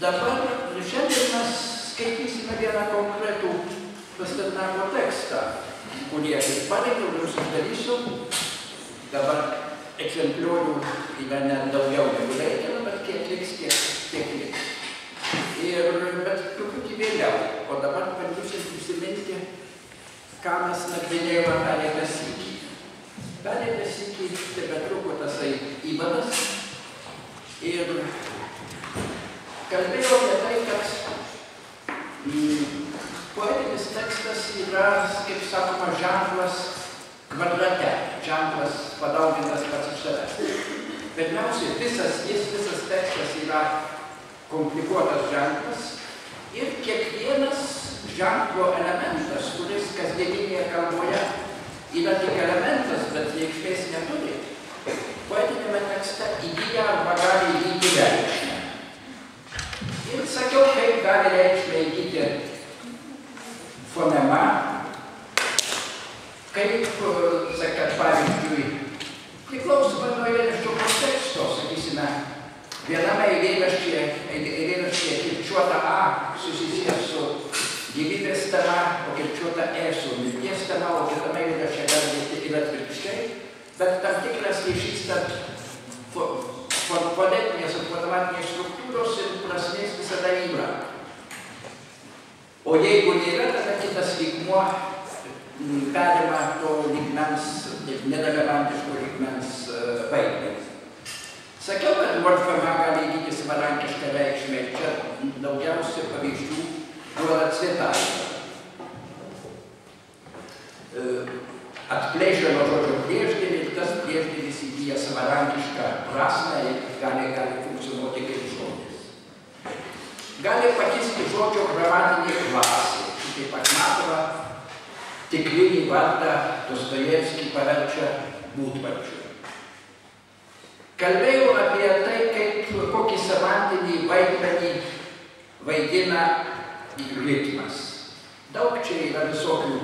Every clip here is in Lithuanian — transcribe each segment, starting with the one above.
dabar šiandien mes skaitysime vieną konkretų Pasternako tekstą, kurį aš ir parengiau, jums uždarysiu. Dabar egzempliorių yra net daugiau negu reikia, bet kiek liks, tiek liks. Bet truputį vėliau, o dabar bandysim prisiminti, ką mes nagrinėjome pereitą sykį. Pereitą sykį tebetruko tasai įvadas ir kalbėjau apie tai, kad poetinis tekstas yra, kaip sakoma, ženklas kvadrate, ženklas padaugintas pats iš savęs. Pirmiausia, visas tekstas yra komplikuotas ženklas ir kiekvienas ženklo elementas, kuris kasdieninėje kalboje yra tik elementas, bet reikšmės neturi, poetinėme tekste įgyja arba gali įgyti reikšmę. Ir sakiau, kaip gali reikšmę įgyti fonema, kaip, kad pavyzdžiui, priklausomai nuo eilėraščio konteksto, sakysime, viename eilėraštyje kirčiuota A susisijęs su gyvybės tema, o kirčiuota E su mirties tema, o kitame eilėraštyje gali būti ir atvirkščiai, bet tam tikras ryšys tarp fonetinės ir fonematiniais struktūros ir prasmės visada yra. O jeigu nėra, tada kitas lygmuo perima to lygmens, nerelevantiško lygmens vaidmenį. Sakiau, kad morfema gali įgyti savarankišką reikšmę ir čia daugiausia pavyzdžių duoda Cvetajeva. Atplėšia nuo žodžio priešdėlį ir tas priešdėlis įgyja savarankišką prasmę ir gali funkcionuoti kaip žodis. Gali pakisti žodžio gramatinė klasė. Šitaip Achmatova tikrinį vardą Dostojevskį paverčia būdvardžiu. Kalbėjau apie tai, kokį semantinį vaidmenį vaidina ritmas. Daug čia yra visokių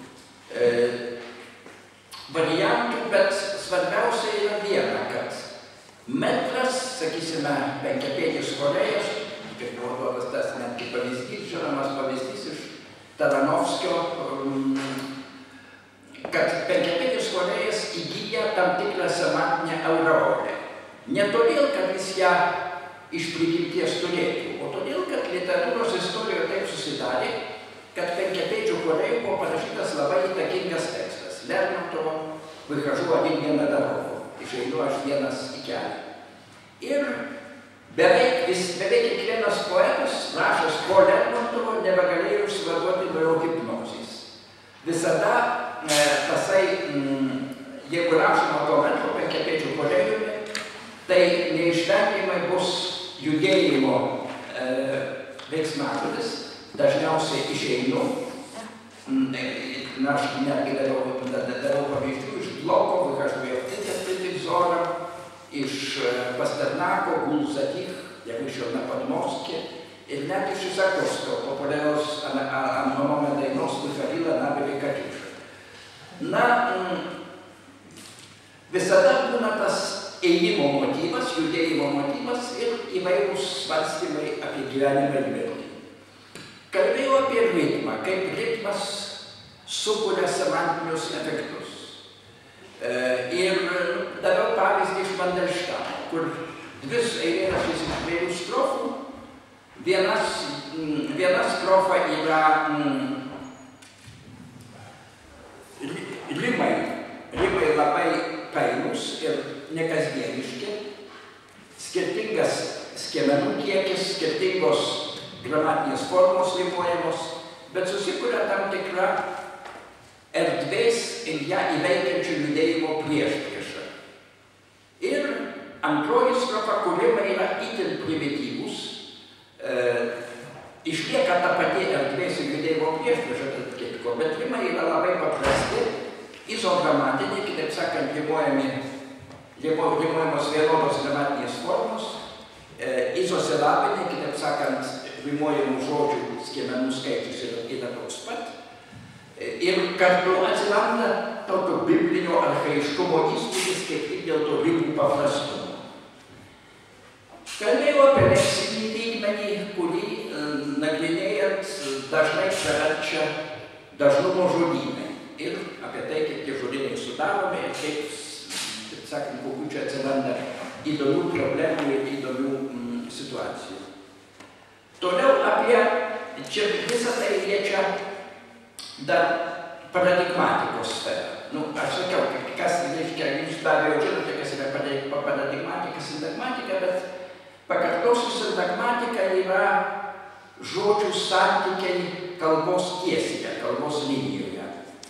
variantų, bet svarbiausia yra viena, kad metras, sakysime, penkiapėdis chorėjas, kaip naudotas tas netgi pavyzdys, žinomas pavyzdys iš Taranovskio, kad penkiapėdis chorėjas įgyja tam tikrą semantinę aureolę. Ne todėl, kad jis ją iš prigimties turėtų, o todėl, kad literatūros istorijoje taip susidarė, kad penkiapėdžių chorėjų buvo parašytas labai įtakingas tekstas. Lermontovo «Vychожу один на дорогу». Išeinu aš vienas į kelią. Ir beveik kiekvienas poetas, rašęs po Lermontovo, nebegalėjo išsivaduoti nuo jo hipnozės. Visada tasai, jeigu rašoma to metro penkiapėdžių chorėjumi, tai neišvengiamai bus judėjimo veiksmažodis, dažniausiai išeinu. Aš netgi darau pavyzdžių iš Bloko, Vychожу Взором, iš Pasternako, Gulzatich, jeigu iš Podmorskė, ir net iš Isakovskio, populiarios ant mano dainos Michalila Nabelė Katyša. Na, visada būna tas ėjimo motyvas, judėjimo motyvas ir įvairūs svarstymai apie gyvenimą ir mirtį. Kalbėjau apie ritmą, kaip ritmas sukuria semantinius efektus. Ir daviau pavyzdį iš Mandelštamo, kur dvi eilėraštis iš dviejų strofų. Viena strofa yra rimai labai painus ir nekasdieniški, skirtingas skiemenų kiekis, skirtingos gramatinės formos rimuojamos, bet susikuria tam tikra erdvės ir ją įveikiančių judėjimo priešpriešą. Ir antroji strofa, kurimai yra itin primityvūs, išlieka ta pati erdvės ir judėjimo priešpriešą, bet rimai yra labai paprasti, izogramatiniai, kitaip sakant, rimuojamos vienodos gramatinės formos, izosilabiniai, kitaip sakant, rimuojamų žodžių skiemenų skaičius yra toks pat. Ir kartu atsiranda tokio biblinio archaiškumo įspūdis, kaip tik dėl to rimų paprastumo. Kalbėjau apie leksinį lygmenį, kurį nagrinėjant dažnai praverčia dažnumo žodynai. Ir apie tai, kaip tie žodynai sudaromi ir kaip, taip sakant, kokių čia atsiranda įdomių problemų ir įdomių situacijų. Toliau apie, čia visą tai liečia dar paradigmatikos sferą. Nu, aš sakiau, kas reiškia, jūs be abejo žinote, kas yra paradigmatika, sintagmatika, bet pakartosiu, sintagmatika yra žodžių santykiai kalbos tiesėje, kalbos linijoje,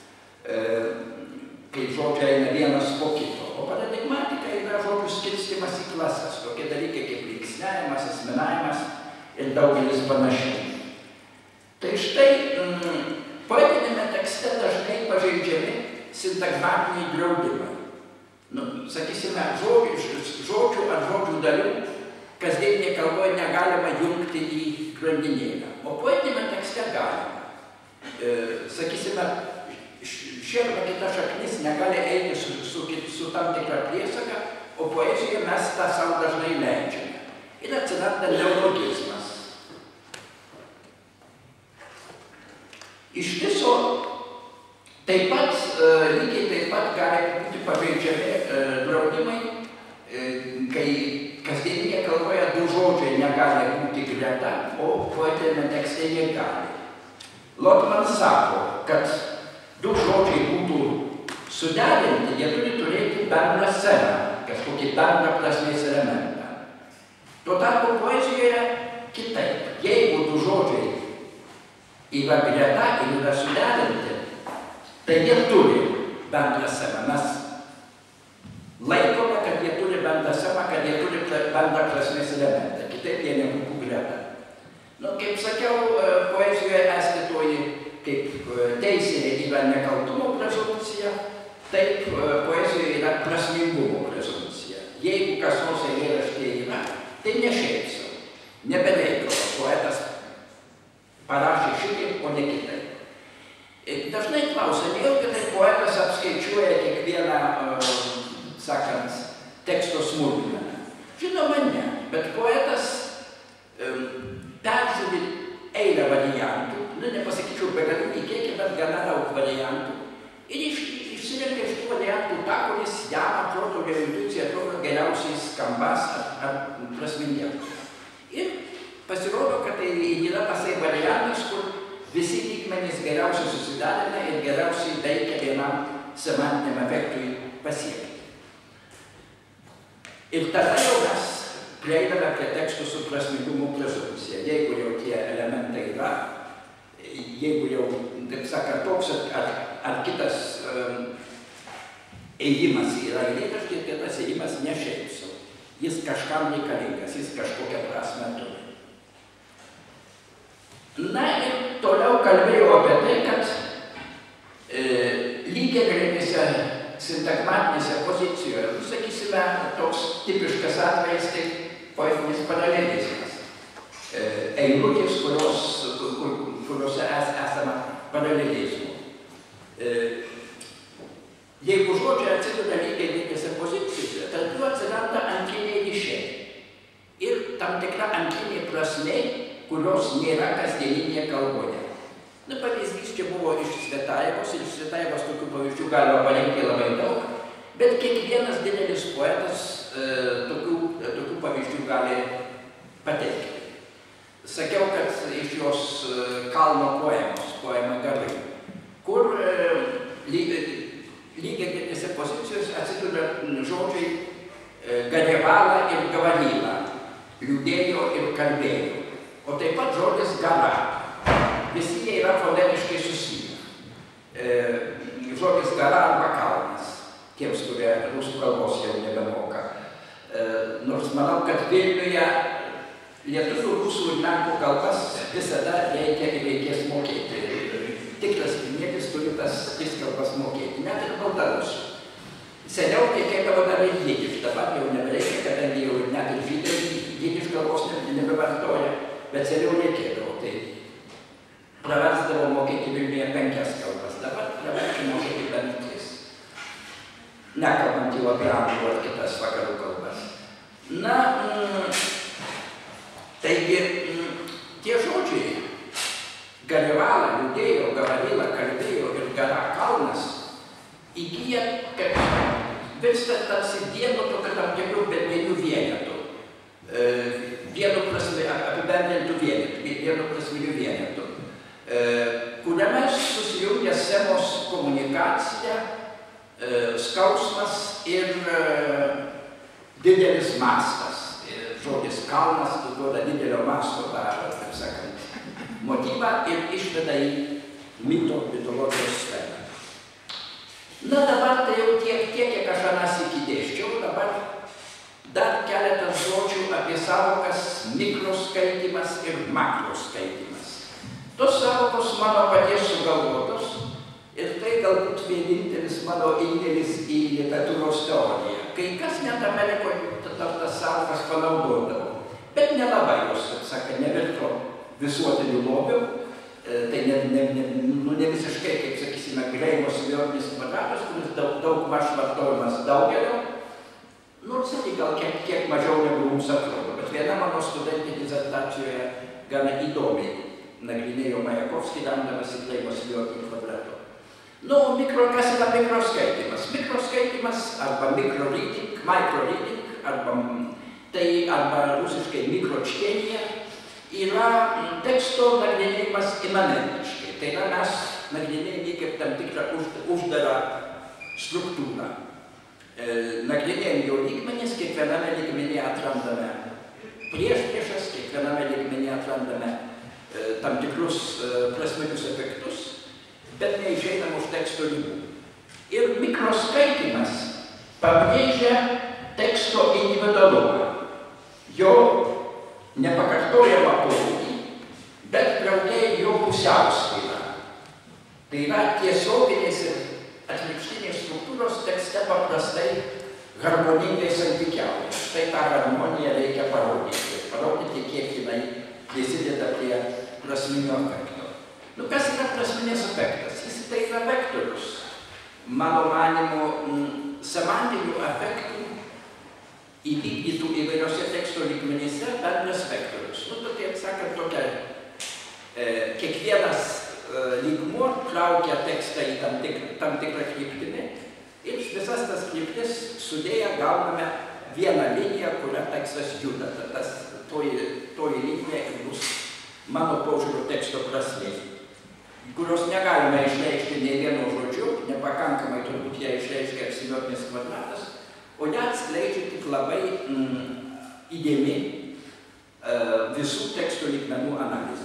kai žodžiai eina vienas po kito. O paradigmatika yra žodžių skirstymas į klasas, tokie dalykai kaip linksniavimas, asmenavimas ir daugelis panašiai. Tai štai, poetinėme tekste dažnai pažeidžiami sintagmatiniai draudimai. Nu, sakysime, žodžių ar žodžių dalių kasdieninėje kalboje negalima jungti į grandinėlę, o poetinėme tekste galima. Sakysime, ši arba kita šaknis negali eiti su tam tikra priesaga, o poezijoje mes tą savo dažnai leidžiame. Ir atsiranda neologizmas. Iš viso, taip pat, lygiai taip pat gali būti pažeidžiami draudimai, kai kasdieninėje kalboje du žodžiai negali būti greta, o poetiniame tekste jie gali. Lotman sako, kad du žodžiai būtų suderinti, jie turi turėti bendrą sceną, kažkokį bendrą prasmės elementą. Tuo tarpu poezijoje kitaip. Jeigu du žodžiai yra greta ir yra suderinti, tai jie turi bendrą sceną. Mes laikome, kad jie turi bendrą sceną, kad jie turi bendrą prasmės elementą. Kitaip jie nebūtų greta. Nu, kaip sakiau, poezijoje esmitoji kaip teisėje yra nekaltumo prezumpcija, taip poezijoje yra prasmingumo prezumpcija. Jeigu kas nors eilėraštyje yra, tai ne šiaip sau, nebereikalo. Poetas parašė šitaip, o ne kitaip. Dažnai klausia, nejaugi tai poetas apskaičiuoja kiekvieną, sakant, teksto smulkmeną. Žinoma, ne, bet poetas peržiūri eilę variantų, nu, nepasakyčiau begalinį kiekį, bet gana daug variantų. Ir išsirenka iš tų variantų tą, kuris jam atrodo, jo intuicija atrodo geriausiai skambas ar prasmingiausiai. Ir pasirodo, kad tai yra tasai variantas, kur visi lygmenys geriausiai susidarina ir geriausiai veikia vienam semantiniam efektui pasiekti. Ir tada jau mes prieiname prie tekstų su prasmingumo prezumpcija. Jeigu jau tie elementai yra, jeigu jau, taip sakant, toks ar kitas ėjimas yra eilėraštyje, tai tas ėjimas ne šiaip sau. Jis kažkam reikalingas, jis kažkokią prasmę turi. Na ir toliau kalbėjau apie tai, kad lygiagretėse sintagmatinėse pozicijoje, sakysime, toks tipiškas atvejis, tai poetinis paralelizmas. Eilutės, kuriuose esama paralelizmų. Jeigu žodžiai atsiduria lygiagretėse pozicijose, tarp jų atsiranda antriniai ryšiai. Ir tam tikra antrinė prasmė, kurios nėra kasdieninėje kalboje. Na, pavyzdys čia buvo iš Svetaivos, ir iš Svetaivos tokių pavyzdžių galima parinkti labai daug, bet kiekvienas didelis poetas tokių pavyzdžių gali pateikti. Sakiau, kad iš jos Kalno poemos, poema Garai, kur lygiagretėse pozicijose atsiduria žodžiai Gadevala ir Gavalyla, liūdėjo ir kalbėjo. O taip pat žodis gara. Visi jie yra fonemiškai susiję. Žodis gara arba kalnas, tiems, kurie rusų kalbos jau nebemoka. Nors manau, kad Vilniuje lietuvių, rusų ir lenkų kalbas visada reikia ir reikės mokėti. Tikras vilnietis turi tas tris kalbas mokėti, net ir baltarusių. Seniau reikėdavo dar ir jidiš, dabar jau nebereikia, kadangi jau net ir žydai jidiš kalbos nebevartoja, bet seniau reikėdavo. Tai praversdavo mokėti Vilniuje 5 kalbas, dabar praverčia mokėti bent 3. Nekalbant jau apie anglų ar kitas vakarų kalbas. Na, taigi, tie žodžiai Garivala, judėjo, Gavarila, kalbėjo ir Gara kalnas įgyja, kad virsta tarsi vienu tokiu tam tikrų bendrinių vienetų. Vienu prasme apibendrintų vienetų, vienu prasminių vienetų, kuriame susijungia semos komunikacija, skausmas ir didelis mastas. Žodis kalnas duoda didelio masto tą, taip sakant, motyvą ir išveda į mitologijos sferą. Na dabar tai jau tiek, kiek aš anas įkidėščiau, dabar dar keletas žodžių apie savokas mikroskaitymas ir makroskaitymas. Tos savokos mano paties sugalvotos ir tai galbūt vienintelis mano indėlis į literatūros teoriją. Kai kas net Amerikoje tas savokas panaudodavo, bet nelabai jos, taip sakant, nevirto visuotinių lobių, tai ne visiškai, kaip sakysime, Greimo simbiotinis kvadratas, kuris daug maž vartojamas daugelio, nors irgi gal kiek mažiau negu mums atrodo, bet viena mano studentė disertacijoje gana įdomiai nagrinėjo Majakovskį, remdamas į Greimo simbiotinį kvadratą. Kas yra mikroskaitymas? Mikroskaitymas arba microreading, arba rusiškai mikročtenija, yra teksto nagrinėjimas imanentiškai. Tai yra mes nagrinėjame kaip tam tikrą uždarą struktūrą. Nagrinėjame jo lygmenis, kiekviename lygmenyje atrandame priešpriešas, kiekviename lygmenyje atrandame tam tikrus prasminius efektus, bet neišeinam už teksto ribų. Ir mikroskaitymas pabrėžia teksto individualumą, jo nepakartojamą pobūdį, bet drauge jo pusiausvyrą. Tai yra tiesioginės ir atvirkštinės struktūros tekste paprastai harmoningai santykiauja. Štai tą harmoniją reikia parodyti, kiek jinai prisideda prie prasminio efekto. Kas yra prasminės efektas? Jis tai yra vektorius. Mano manymu, semantinių efektų įvykdytų įvairiose teksto lygmenyse bendras vektorius. Taip sakant, kiekvienas lygmuo traukia tekstą į tam tikrą kryptimį ir visas tas kryptis sudėję gauname vieną liniją, kurią tekstas juda. Toji linija ir bus mano požiūrio teksto prasmė, kurios negalime išreikšti nei vieno žodžiu, nepakankamai turbūt ją išreiškia semiotinis kvadratas, o ją atskleidžia tik labai įdėmi visų teksto lygmenų analizė.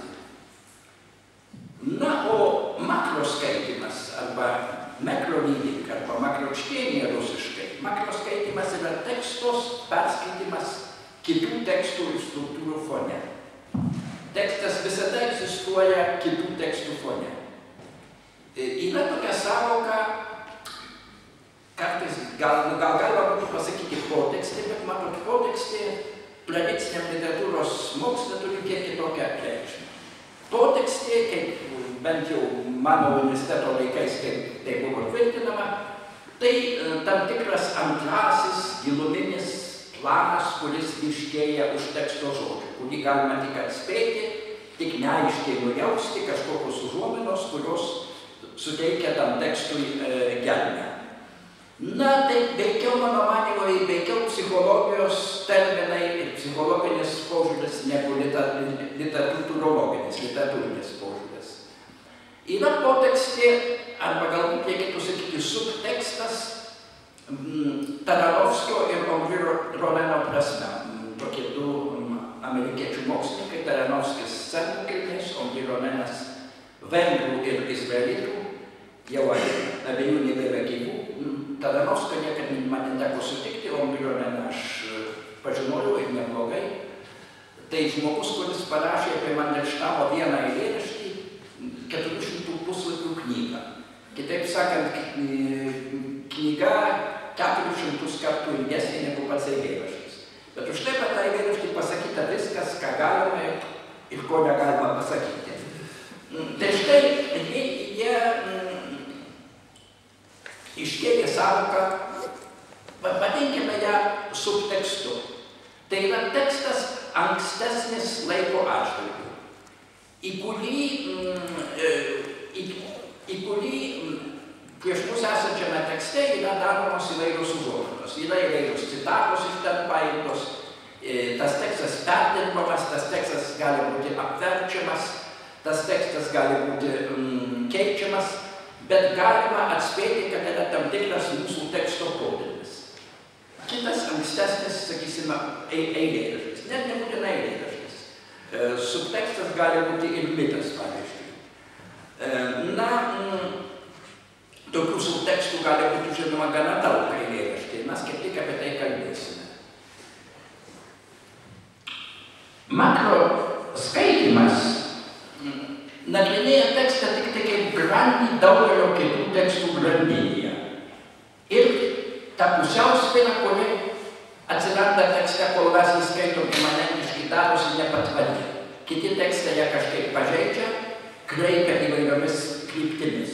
O makroskaitymas arba macroreading arba makročtenija rusiškai. Makroskaitymas yra tekstos perskaitimas kitų tekstų ir struktūrų fone. Tekstas visada egzistuoja kitų tekstų fone. Yra tokia savoka, kartais gal galima būtų pasakyti potekstė, bet matot, potekstė tradiciniam literatūros moksle turi kiek kitokią reikšmę. Potekstė, kaip bent jau mano universiteto laikais, kaip tai buvo tvirtinama, tai tam tikras antrasis giluminis planas, kuris ryškėja už teksto žodžių, kurį galima tik atspėti, tik neaiškiai nujausti kažkokios užuominos, kurios suteikia tam tekstui gelmę. Tai veikiau, mano manymu, veikiau psichologijos terminai ir psichologinis požiūris negu literatūrinis požiūris. Yra potekstė, arba galbūt reikėtų sakyti subtekstas, Taranovskio ir Henri Roneno prasme. Tokie du amerikiečių mokslininkai, Taranovskis serbų kilmės, Henri Ronenas vengrų ir izraelitų, jau abiejų nebėra gyvų. Taranovskio niekad man neteko sutikti, Henri Roneną aš pažinojau ir neblogai. Tai žmogus, kuris parašė apie Mandelštamo vieną eilėraštį, 400 puslapių knygą. Kitaip sakant, knyga 400 kartų ilgesnė negu pats eilėraštis. Bet už tai pat tą eilėraštį pasakyta viskas, ką galima ir ko negalima pasakyti. Tai štai jie iškėlė savoką, vadinkime ją subtekstu. Tai yra tekstas ankstesnis laiko atžvilgiu. į kurį prieš mus esančiame tekste yra daromos įvairios užuominos. Yra įvairios citatos iš ten paimtos, tas tekstas perdirbamas, tas tekstas gali būti apverčiamas, tas tekstas gali būti keičiamas, bet galima atspėti, kad yra tam tikras mūsų teksto podinis. Kitas ankstesnis, sakysime, eilėraštis, net nebūtina eilėraštis. Subtekstas gali būti ir mitas, pavyzdžiui. Tokių subtekstų gali būti, žinoma, gana daug eilėraščiai. Mes kaip tik apie tai kalbėsime. Makro skaitymas nagrinėja tekstą tik kaip grandį daugelio kitų tekstų grandinėje. Ir ta pusiausvyra, kuri atsiranda tekste, kol mes jį skaitom imanentiškai, darosi nepatvari. Kiti tekstai ją kažkaip pažeidžia, kreipia įvairiomis kryptimis.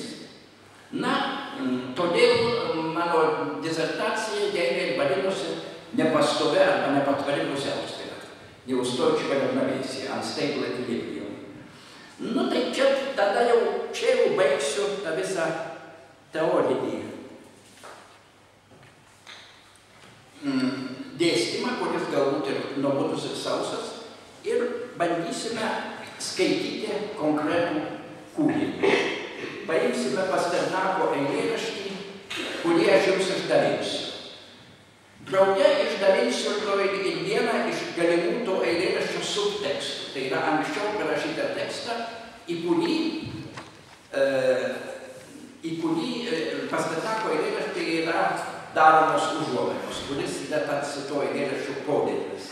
Todėl mano disertacija jai vadinosi nepastovia arba nepatvari pusiausvyra. Neustойчивая равновесие, unstable equilibrium. Tai čia tada jau baigsiu tą visą teorinį dėstymą, kuris galbūt ir nuobodus ir sausas, ir bandysime skaityti konkretų kūrinį. Paimsime Pasternako eilėraštį, kurį aš jums išdalinsiu. Drauge išdalinsiu ir vieną iš galimų to eilėraščio subtekstų. Tai yra anksčiau parašytą tekstą, į kurį Pasternako eilėraštį yra daromos užuominos, kuris yra tarsi to eilėraščio podinis.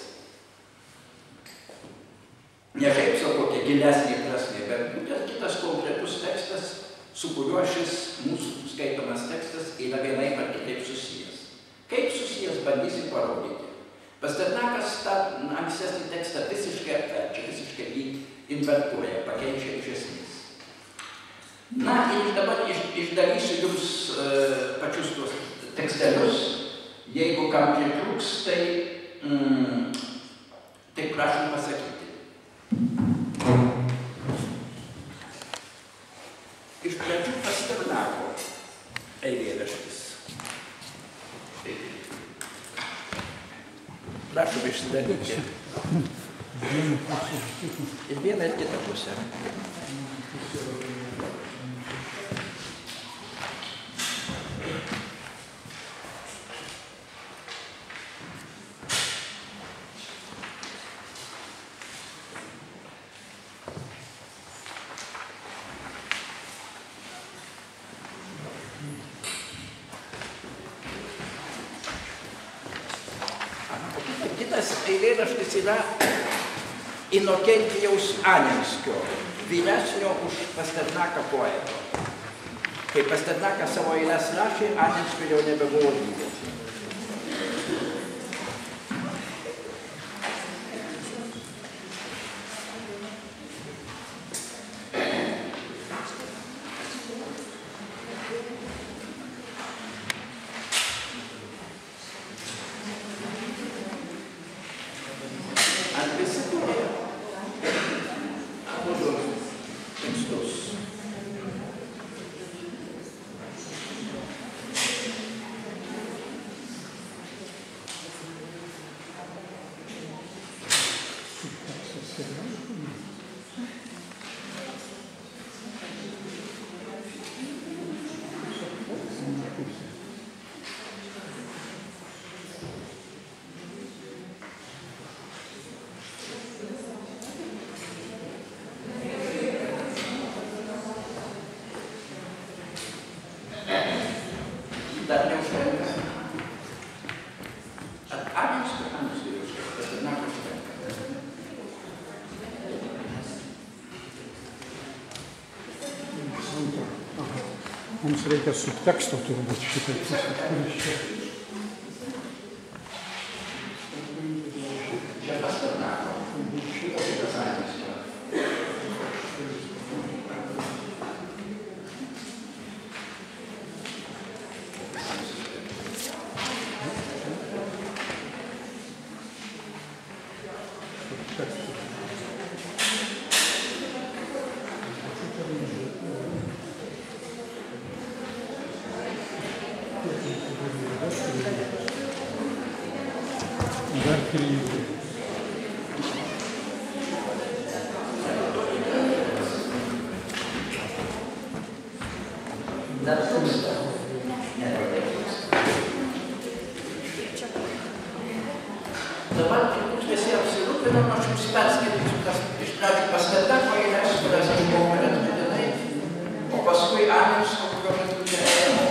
Ne šiaip sau kokia gilesnė prasmė, bet būtent kitas konkretus tekstas, su kuriuo šis mūsų skaitomas tekstas yra vienaip ar kitaip susijęs. Kaip susijęs, bandysim parodyti. Pasternakas tą ankstesnį tekstą visiškai apverčia, visiškai jį invertuoja, pakeičia iš esmės. Ir dabar išdalysiu jums pačius tuos tekstelius. Jeigu kam pritrūks, tai prašom pasakyti. Iš pradžių Pasternako eilėraštis. Prašom išsidaryti. Ir vieną ir kitą pusę. Eilėraštis yra Inokentijaus Anenskio, vyresnio už Pasternaką poeto. Kai Pasternakas savo eiles rašė, Anenskio jau nebebuvo gyvas. Dar neužtenka. Anenskio užtenka, Pasternako užtenka. Mums reikia subteksto turbūt šitą. Čia Pasternako. Šitas Anenskio. Dar trūksta. Ne, dabar, turbūt visi apsirūpinam, aš jums perskaitysiu tas iš pradžių pastatako eiles, kurias aš buvau atmintinai, o paskui Анинского, kurio metu neėjau.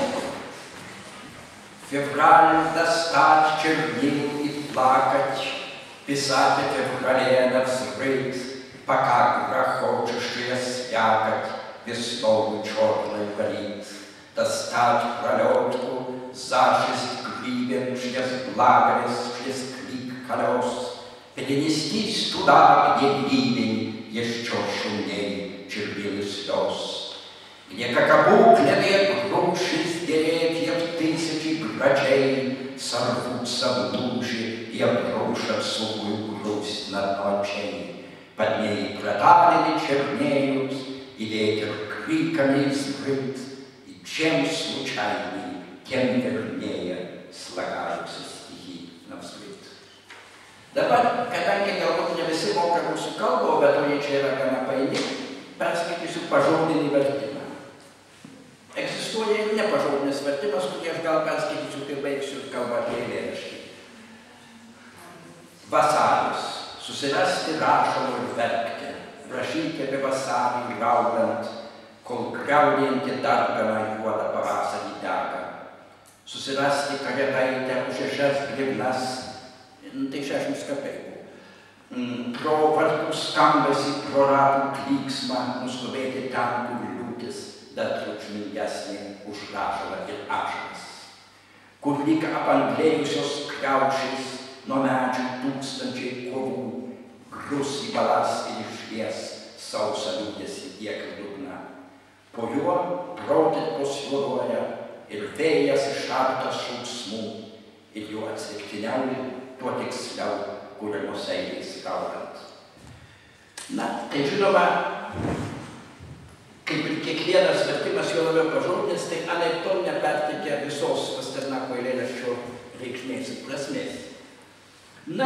Февраль достать чернил и плакать, писать о феврале навзрыть, пока грохочущая свякоть весною черной горит. Достать пролетку за 6 гривен через благовест, через крик колес, перенестись туда, где ливень еще шумней червил слез, где, как обугленные груши с деревьев тысячи грачей, сорвутся в лужи и обрушат сухую грусть над ночей. Под ней проталины чернеют, и ветер криками изрыт, и чем случайней, тем вернее слагаются стихи навзрыд. Dabar, kadangi galbūt ne visi moka mūsų kalbą, bet to jie čia yra gana paini, perskaitysiu pažodinį vertimą. Egzistuoja ir nepažodinis vertimas, kurį aš gal perskaitysiu, kai baigsiu kalbą apie eilėraštį. Vasaris. Susirasti rašalo ir verkti, rašyti apie vasarį gaudant, kol griaudinti darganą juodą pavasarį dega. Susirasti karietaitę už 6 grivnas, tai 60 kapeikų. Pro vartų skambesį, pro ratų klyksmą, nuskubėti ten, kur liūtis dar triukšmingesnė už rašalą ir ašaras. Kur lyg apanglėjusios kriaušės nuo medžių tūkstančiai kovų, grus į balas ir išlies sausą liūdesį tiek dugną. Po juo protirpos juoduoja ir vėjas išartas šauksmų, ir juo atsitiktiniau, tuo tiksliau, kuriamos eilės gaudant. Na, tai žinoma, kaip ir kiekvienas vertimas jo labiau pažodinis, tai anaiptol neperteikia visos Pasternako eilėraščio reikšmės ir prasmės. Na,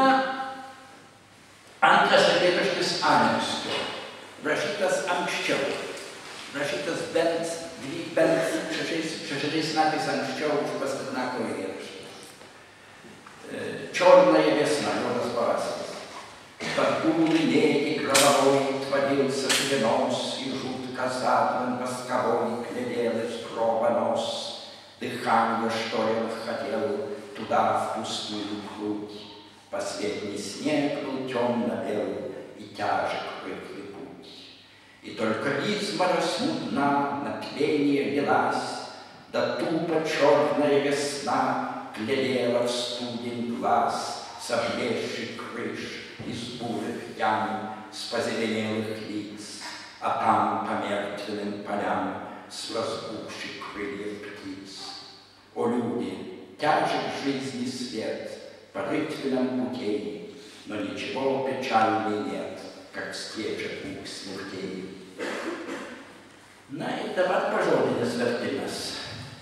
antras eilėraštis Aninskio, rašytas anksčiau, rašytas bent 6 metais anksčiau už Pasternako eilėraštį. Черная весна, juodas pavasaris. Подгулы гробовой отводился клянос, и жутко задным восковой глядел из гроба нос. Дыхание, что он хотел, туда в пустую грудь. Последний снег был темно-белый, и тяжек рыхлый путь. И только изморозь смутна на тление велась, да тупо черная весна глядела в студень глаз, с облезших крыш, из бурых ям, с позеленелых лиц, а там по мертвенным полям с разбухших крыльев птиц. О, люди, тяжек жизни свет по рытвенным путей, но ничего печальней нет, как встреча двух смертей. Na ir dabar pažodinis vertimas.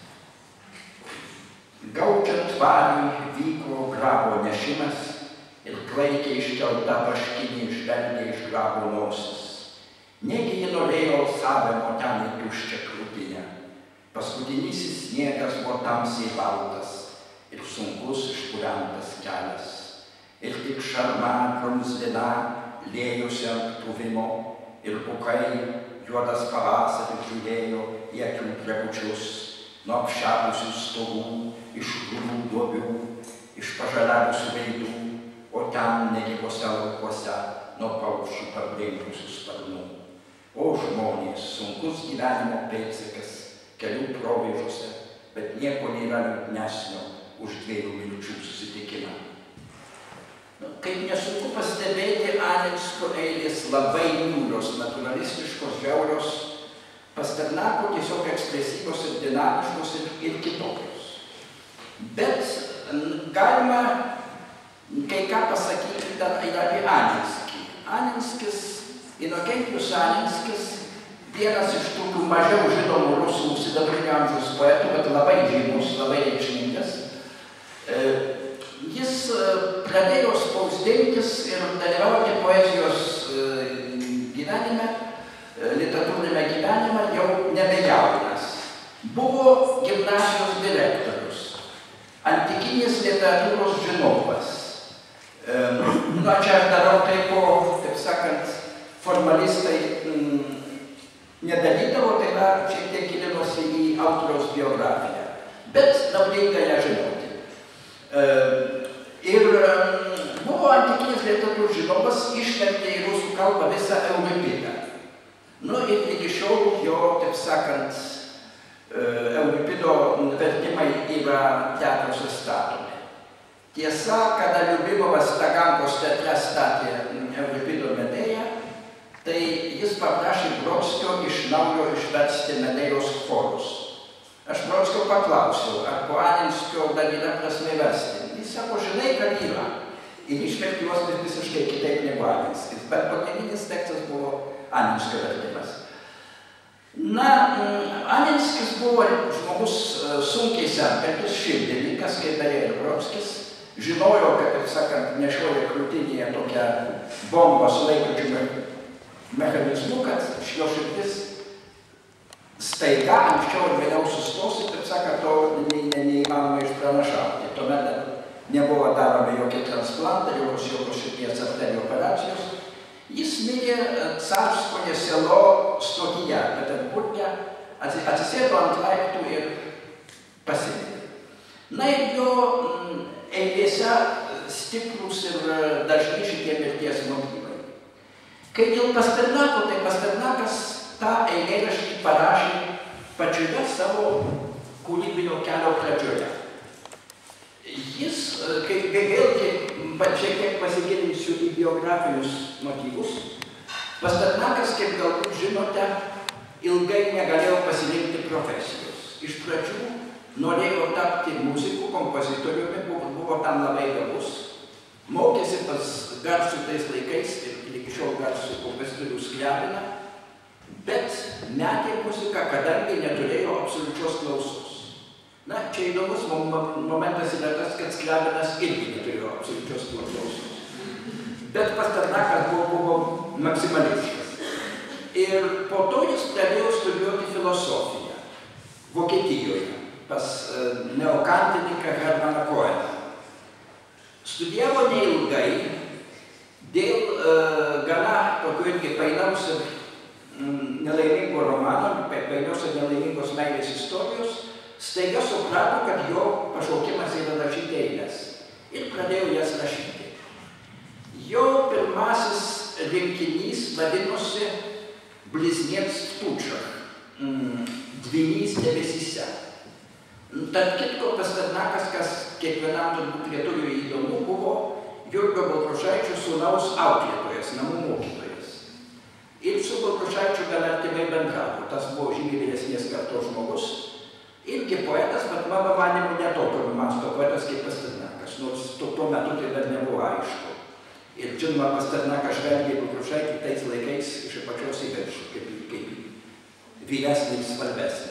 Gaudžiant variui vyko grabo nešimas ir klaikiai iškelta vaškinė žvelgė iš grabo nosis. Negi ji norėjo savimo ten į tuščią krūtinę. Paskutinysis sniegas buvo tamsiai baltas ir sunkus išpurentas kelias. Ir tik šarma grumzlina lėjosi ant puvimo ir bukai juodas pavasaris žiūrėjo į akių drebučius nuo apšapusių stogų, iš grūdų duobių, iš pažaliavusių veidų, o ten negyvose laukuose nuo paukščių pabrinkusių sparnų. O žmonės, sunkus gyvenimo pėdsakas kelių provėžose, bet nieko nėra liūdnesnio už 2 minčių susitikimą. Kaip nesunku pastebėti, Aninskio eilės labai niūrios, naturalistiškos, žiaurios, Pasternako tiesiog ekspresyvos ir dinamiškos ir kitokios. Bet galima kai ką pasakyti dar ir apie Aninskį. Aninskis, Inokentijus Aninskis, vienas iš tokių mažiau žinomų rusų sidabrinio amžiaus poetų, bet labai žymus, labai reikšmingas. Jis pradėjo spausdintis ir dalyvauti poezijos gyvenime, literatūrinėme gyvenime jau nebejaunas. Buvo gimnazijos direktorius, antikinės literatūros žinovas. Čia aš darau tai, ko, taip sakant, formalistai nedarydavo, tai yra šiek tiek gilinosi į autoriaus biografiją. Bet naudinga ją žinoti. Ir buvo antikinės literatūros žinovas, išvertė į rusų kalbą visą Euripidą. Ir iki šiol jo, taip sakant, Euripido vertimai yra teatruose statomi. Tiesa, kada Liubimovas Tagankos teatre statė Euripido Medėją, tai jis paprašė Brodskio iš naujo išversti Medėjos chorus. Aš Brodskio paklausiau, ar po Aninskio dar yra prasmė versti. Jis sako, žinai, kad yra. Ir išverti juos visiškai kitaip negu Aninskis. Bet pagrindinis tekstas buvo Aninskio vertimas. Aninskis buvo žmogus sunkiai sergantis, širdininkas, kaip beje ir Brodskis. Žinojo, kad, taip sakant, nešioja krūtinėje tokią bombą su laikrodžiu mechanizmu, kad jo širdis staiga anksčiau ir vėliau sustos ir, taip sakant, to neįmanoma išpranašauti. Tuomet nebuvo daromi jokie transplantai, jokios širdies arterijų operacijos. Jis mirė Carskoje selo stotyje, Peterburge, atsisėdo ant laiptų ir pasimirė. Ir jo eilėse stiprūs ir dažni šitie mirties motyvai. Kai dėl Pasternako, tai Pasternakas tą eilėraštį parašė pačioje savo kūrybinio kelio pradžioje. Jis, kai vėlgi šiek tiek pasigilinsiu į biografinius motyvus, Pasternakas, kaip galbūt žinote, ilgai negalėjo pasirinkti profesijos. Iš pradžių norėjo tapti muziku, kompozitoriumi, buvo tam labai gabus. Mokėsi pas garsų tais laikais, ir iki šiol garsų kompozitorių Skliabiną, bet metė muziką, kadangi neturėjo absoliučios klausos. Čia įdomus momentas yra tas, kad Skliabinas irgi neturėjo absoliučios klausos. Bet Pasternakas buvo maksimalistas. Ir po to jis pradėjo studijuoti filosofiją Vokietijoje pas neokantininką Hermaną Koeną. Studijavo neilgai, dėl gana tokio irgi painaus ir nelaimingo romano, painios ir nelaimingos meilės istorijos, staiga suprato, kad jo pašaukimas yra rašyti eiles ir pradėjo jas rašyti. Jo pirmasis rinkinys vadinosi Bliznets Tučach, Dvynys debesyse. Tarp kitko, Pasternakas, kas kiekvienam turbūt lietuviui įdomu, buvo Jurgio Baltrušaičio sūnaus auklėtojas, namų mokytojas. Ir su Baltrušaičiu gan artimai bendravo. Tas buvo žymiai vyresnės kartos žmogus. Irgi poetas, bet mano manymu ne tokio masto poetas kaip Pasternakas, nors tuo metu tai dar nebuvo aišku. Ir žinoma, Pasternakas žvelgė Baltrušaitį tais laikais iš apačios į viršų, kaip vyresnį ir svarbesnį.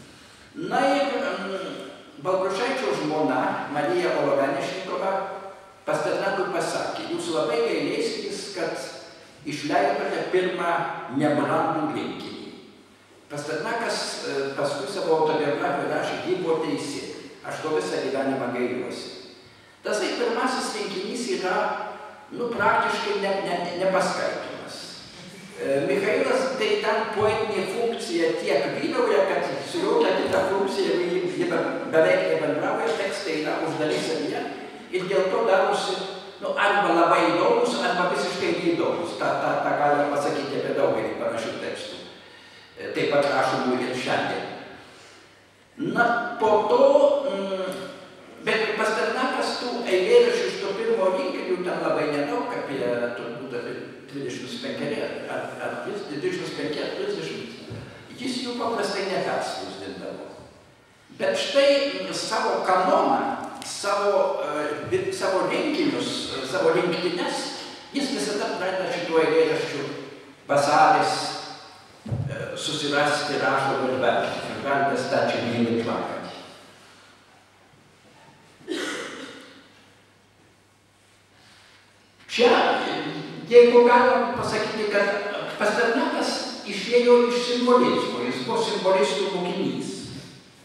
Ir Baltrušaičio žmona, Marija Olovenišnikova, Pasternakui pasakė, jūs labai gailėsitės, kad išleidote pirmą nebrandų rinkinį. Pasternakas paskui savo autobiografiją rašė, ji buvo teisi, aš to visą gyvenimą gailiuosi. Tasai pirmasis rinkinys yra, praktiškai nepaskaitomas. Michailas tai ten poetinė funkcija tiek vyrauja, kad su jau tą kitą funkciją jie beveik nebendrauja, tekstai yra uždari savyje ir dėl to darosi arba labai įdomus, arba visiškai neįdomus. Ta galima pasakyti apie daugelį panašių tekstų. Taip pat rašomų ir šiandien. Po to, bet Pasternakas tų eilėraščių iš to pirmo rinkinių ten labai nedaug, apie turbūt apie 25 ar 25 ar 30. Jis jų paprastai neperspausdindavo. Bet štai savo kanoną, savo rinkinius, savo rinktines, jis visada pradeda šituo eilėraščiu Vasaris susirasti rašo ir verti. Ir galite stačią mylį plakatį. Čia, jeigu galima pasakyti, kad Pasternakas išėjo iš simbolizmo, jis buvo simbolistų mokinys.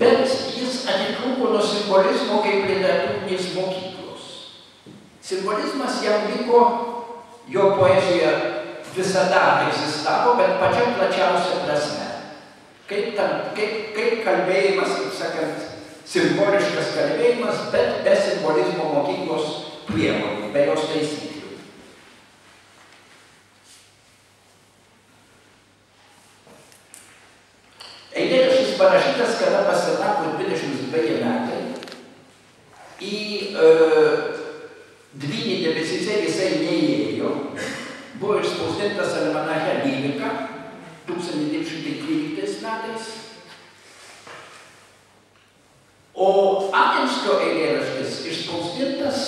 bet jis atitrūko nuo simbolizmo kaip literatūrinės mokyklos. Simbolizmas jam liko, jo poezija visada egzistavo, bet pačia plačiausia prasme. Kaip kalbėjimas, kaip sakant, simboliškas kalbėjimas, bet be simbolizmo mokyklos priemonių, be jos taisyklių. Eilėraštis parašytas, kada Pasternakui 22 metai. Į Dvynį debesyse jisai neįėjo. Buvo išspausdintas almanache Lyrika 1913 metais. O Akinskio eilėraštis išspausdintas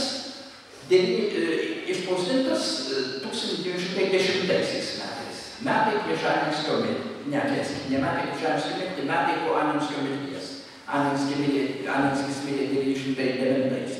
1910 metais. Metai prieš Akinskio mirtį. Ne metai prieš Akinskio mirtį, metai po Akinskio mirties. Akinskis mirė 1909.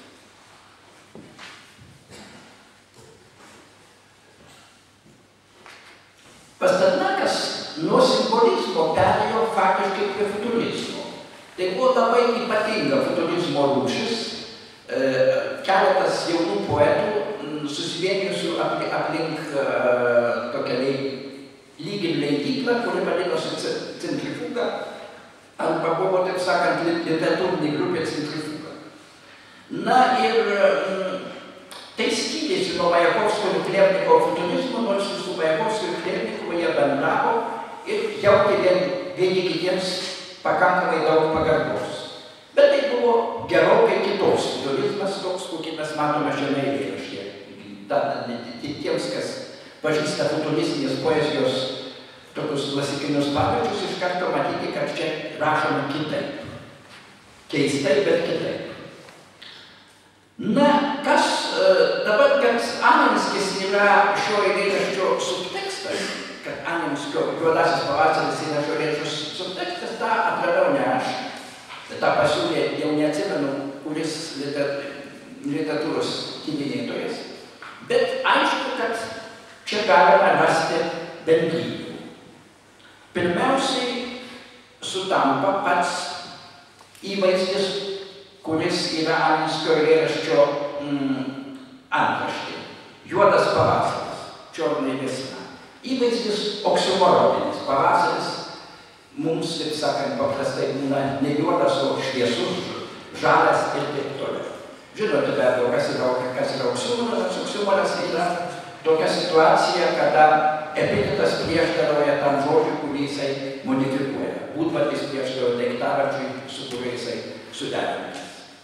Pasternakas nuo simbolizmo perėjo faktiškai prie futurizmo. Tai buvo labai ypatinga futurizmo rūšis. Keletas jaunų poetų susivienijusių aplink tokią lyginį leidyklą, kuri vadinosi Centrifuga, arba buvo, taip sakant, literatūrinė grupė Centrifuga. Na ir tai skyrėsi nuo Majakovskio ir Chlebnikovo futurizmo, nors su Majakovskiu ir Chlebnikovu jie bendravo ir jautė vieni kitiems pakankamai daug pagarbos. Bet tai buvo gerokai kitoks futurizmas, toks, kokį mes matome šiame eilėraštyje. Tiems, kas pažįsta futuristinės poezijos tokius klasikinius pavyzdžius, iš karto matyti, kad čia rašoma kitaip. Keistai, bet kitaip. Na, kas dabar, kad Anenskis yra šio eilėraščio subtekstas, kad Anenskio Juodasis pavasaris yra šio eilėraščio subtekstas, tą atradau ne aš. tą pasiūlė, jau neatsimenu, kuris literatūros tyrinėtojas. Bet aišku, kad čia galima rasti bendrybių. Pirmiausiai sutampa pats įvaizdis, kuris yra Alinskio eilėraščio antraštė. Juodas pavasaris, čiornai vesna. Įvaizdis oksimoroninis. Pavasaris mums, taip sakant, paprastai būna ne juodas, o šviesus, žalias ir taip toliau. Žinote, be abejo, kas yra oksimoras. Oksimoras yra tokia situacija, kada epitetas prieštarauja tam žodžiui, kurį jisai modifikuoja. Būdvardis prieštarauja daiktavardžiui, su kuriuo jisai suderinamas.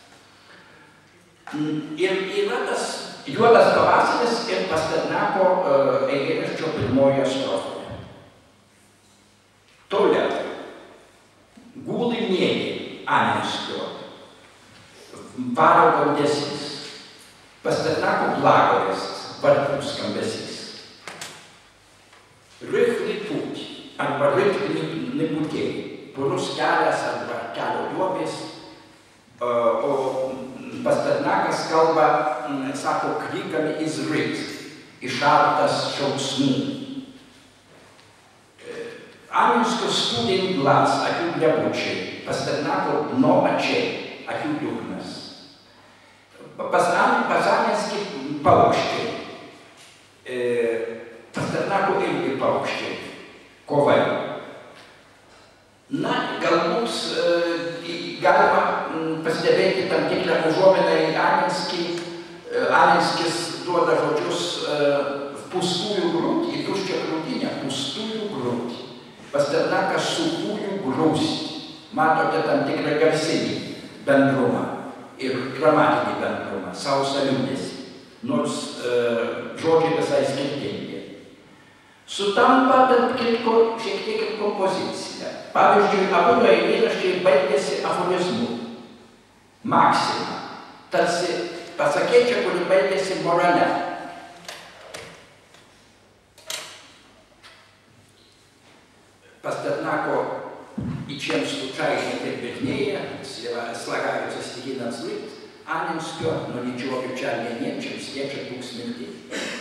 Ir yra tas juodas pavasaris ir Pasternako eilėraščio pirmoje strofoje. Toliau. Guli miegi Alinskio. Varo gaudesys. Pasternako blagoris, varpų skambesys. Rychli pūti, arba rychli nebūtėjai. Purus kelias arba kelio duobės. O Pasternakas kalba, sako, krikami izrit, išartas šauksmų. Alinskio studijų glas, akių drebučiai, Pasternako dno ačiai, akių dugnas. Pazalinski paukščiai, Pasternako irgi paukščiai, kovai. Na, galbūt galima pastebėti tam tikrą užuominą į Alinskį. Alinskis duoda žodžius pustųjų grūtį, į tuščią grūtinę, pustųjų grūtį. Pasternakas sukūjų grūstį. Matote tam tikrą garsinį bendrumą ir gramatinį bendrumą, sausą liūdesį, nors žodžiai visai skirtingi. Sutampa, tarp kitko, šiek tiek ir kompozicija. Pavyzdžiui, abu eilėraščiai baigėsi aforizmu, maksima, tarsi pasakėčia, kuri baigėsi morale. Pasternako ičiem slučajnie wybiernieje, slagające styginam złyt, Alinskio, no ničiokių čarnie niečim, siečia tūkstantį.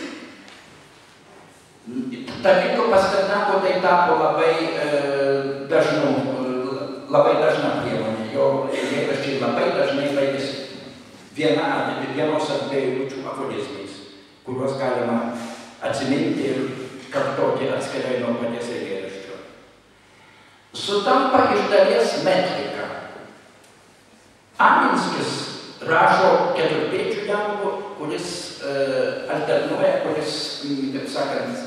Tarp kitko, Pasternako tai tapo labai dažna priemonė. jo eilėraščiai labai dažnai baigiasi vienos ar dviejų eilučių aforizmais, kuriuos galima atsiminti ir kartoti atskirai nuo paties eilėraščio. Sutampa iš dalies metrika. Aninskis rašo keturpėdžių jambu, kuris alternuoja, kuris, kaip sakant,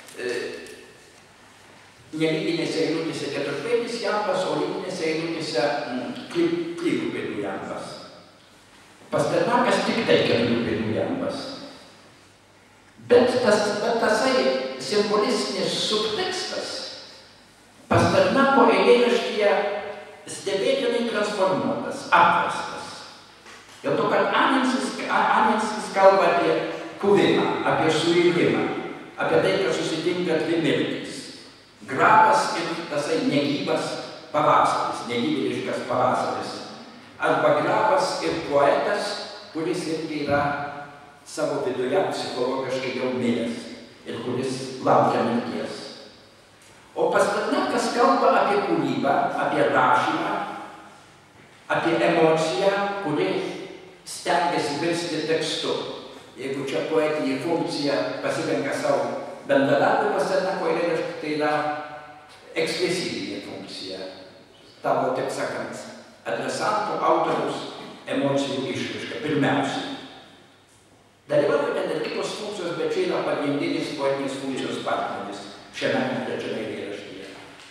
nelyginėse eilutėse keturpėdis jambas, o lyginėse eilutėse trigubpėdų jambas. Pasternakas tik tai keturiupėdų jambas. Bet tasai simbolistinis subtekstas Pasternako eilėraštyje stebėtinai transformuotas, apverstas. Dėl to, kad Aninskis kalba apie kuvimą, apie suirimą, apie tai, kad susitinka dvi mirtys. Grabas ir tasai negyvas pavasaris, negyviliškas pavasaris. Arba grabas ir poetas, kuris irgi yra savo viduje psichologiškai jau miręs ir kuris laukia mirties. O Pasternakas kalba apie kūrybą, apie rašymą, apie emociją, kuri stengiasi virsti tekstu. Jeigu čia poetinė funkcija pasirenka savo bendradarbį Pasternako eilėraštį, tai yra ekspresyvinė funkcija. Tavo, taip sakant, adresanto, autoriaus emocijų išraiška pirmiausiai. Dalyvauja ten ir kitos funkcijos, bet čia yra pagrindinis poetinės funkcijos partneris šiame konkrečiame eilėraštyje.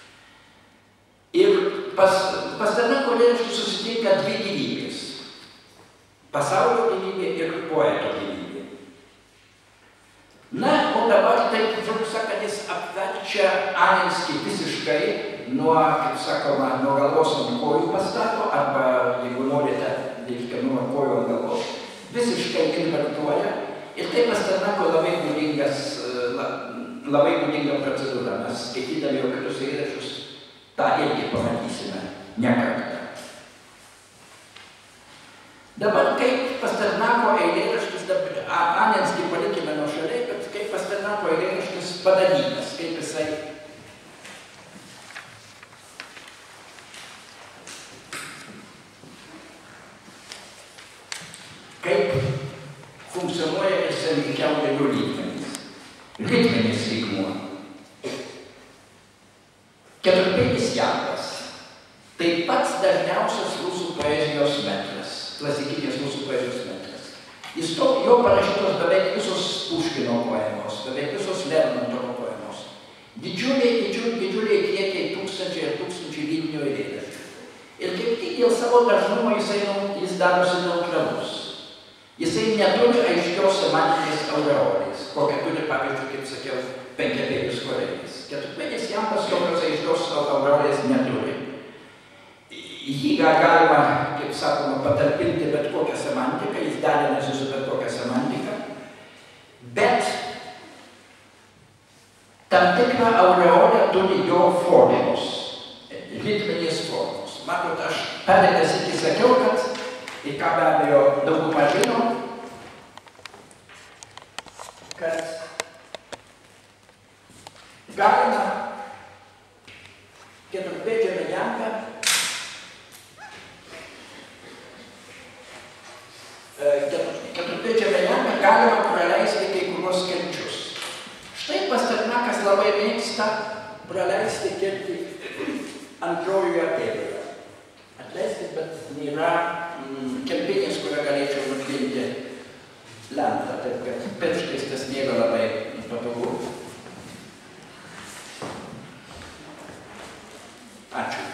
Ir Pasternako eilėrašty susitinka dvi gyvybės. Pasaulio gyvybė ir poeto gyvybė. Na, o dabar taip, sakant, jis apverčia Aninskį visiškai nuo, kaip sakoma, nuo galvos ant kojų pastato, arba, jeigu norite, reiškia, nuo kojų ant galvos, visiškai invertuoja. Ir tai Pasternako labai būdinga procedūra. Mes skaitydami jau kitus eilėraščius tą irgi pamatysime ne kartą. Dabar kaip Pasternako eilėraštis, Aninskį palikime nuo šaliai, bet kaip Pasternako eilėraštis padarytas, kaip jisai funkcionuoja ir sąlygiausių lygmenys. Ritminis lygmuo. Keturpėdis jambas. Tai pats dažniausias rusų poezijos metras, klasikinės rusų poezijos metras. Jo parašytos beveik visos Puškino poemos, beveik visos Lermontovo poemos. Didžiuliai kiekiai, tūkstančiai ir tūkstančiai lyninių eilėraščių. Ir kaip tik dėl savo dažnumo jis darosi neutralus. Jisai neturi aiškios semantinės aureolės, kokią turi, pavyzdžiui, kaip sakiau, penkiapėdis Korėjus. Keturpėdis jambas tokios aiškios aureolės neturi. Jį galima, kaip sakoma, patalpinti bet kokią semantiką, jis derinasi su bet kokią semantiką, bet tam tikrą aureolę turi jo formos, ritminės formos. Matot, aš perėtęs iki sakiau, kad, į ką be abejo daugumą žino, kad galima keturpėdžiame jambe galima praleisti kai kuriuos skaičius. Štai Pasternakas labai mėgsta praleisti kirtį antrojoje pėdoje. Atleiskit, bet nėra kempinės, kurią galėčiau nuklinti lentą, taip kad pirštais tas nėra labai patogu. Ačiū.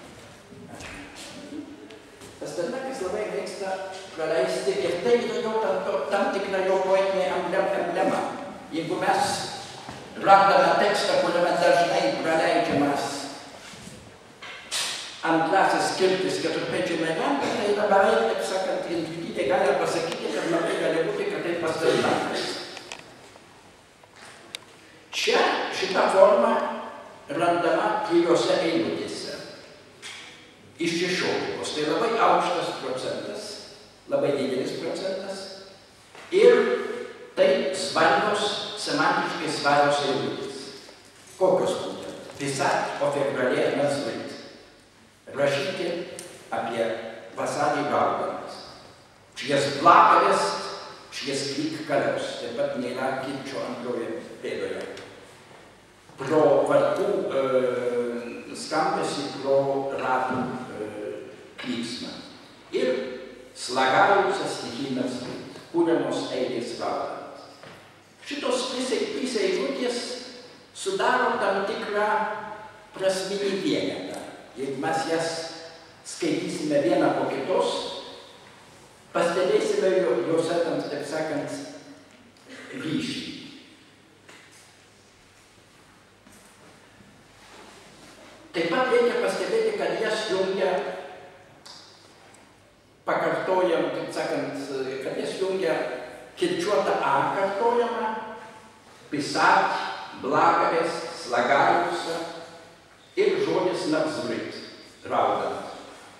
Pasternakas labai mėgsta praleisti ir tai yra jau tam tikra jo poetinė emblema. Jeigu mes randame tekstą, kuriame dažnai praleidžiamas antrasis kirtis keturpėdžiame jambe, tai yra beveik, taip sakant, intuityviai gali pasakyti, kad labai gali būti, kad tai Pasternakas. Čia šita forma randama trijose eilutėse. Iš 16. Tai labai aukštas procentas, labai didelis procentas ir tai svarbios, semantiškai svarbios eilutės. Kokios būtent? Visat o februarė mes vaid. Rašyti apie vasarį raudamas. Švies blakarės, švies klyk kaliaus. Taip pat nėra kirčio antroje pėdoje. Pro varpų skambesį, pro ratų klyksmą. Ir slagavusias stichines kūriamos eilės raudamas. Šitos trys eilutės sudaro tam tikrą prasminį vienetą. Jeigu mes jas skaitysime vieną po kitos, pastebėsime juose, taip sakant, ryšį. Taip pat reikia pastebėti, kad jas jungia, pakartojam, taip sakant, kad jas jungia kirčiuota A kartojama, pisat, blagarės, slagajusa ir žodis navzrit, raudant.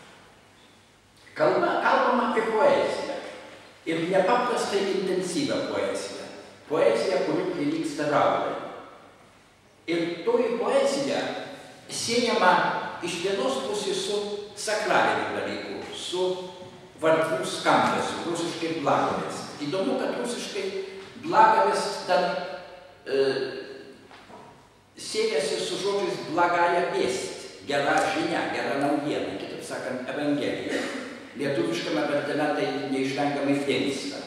Kalbama apie poeziją ir nepaprastai intensyvią poeziją. Poeziją, kuri prilygsta raudai. Ir toji poezija siejama iš vienos pusės su sakraliniu dalyku, su varpų skambesiu, rusiškai blagarės. Įdomu, kad rusiškai blagarės dar siejasi su žodžiais blagaja vėst, gera žinia, gera naujiena, kitaip sakant, evangelija. Lietuviškame vertime tai neišvengiamai dingsta.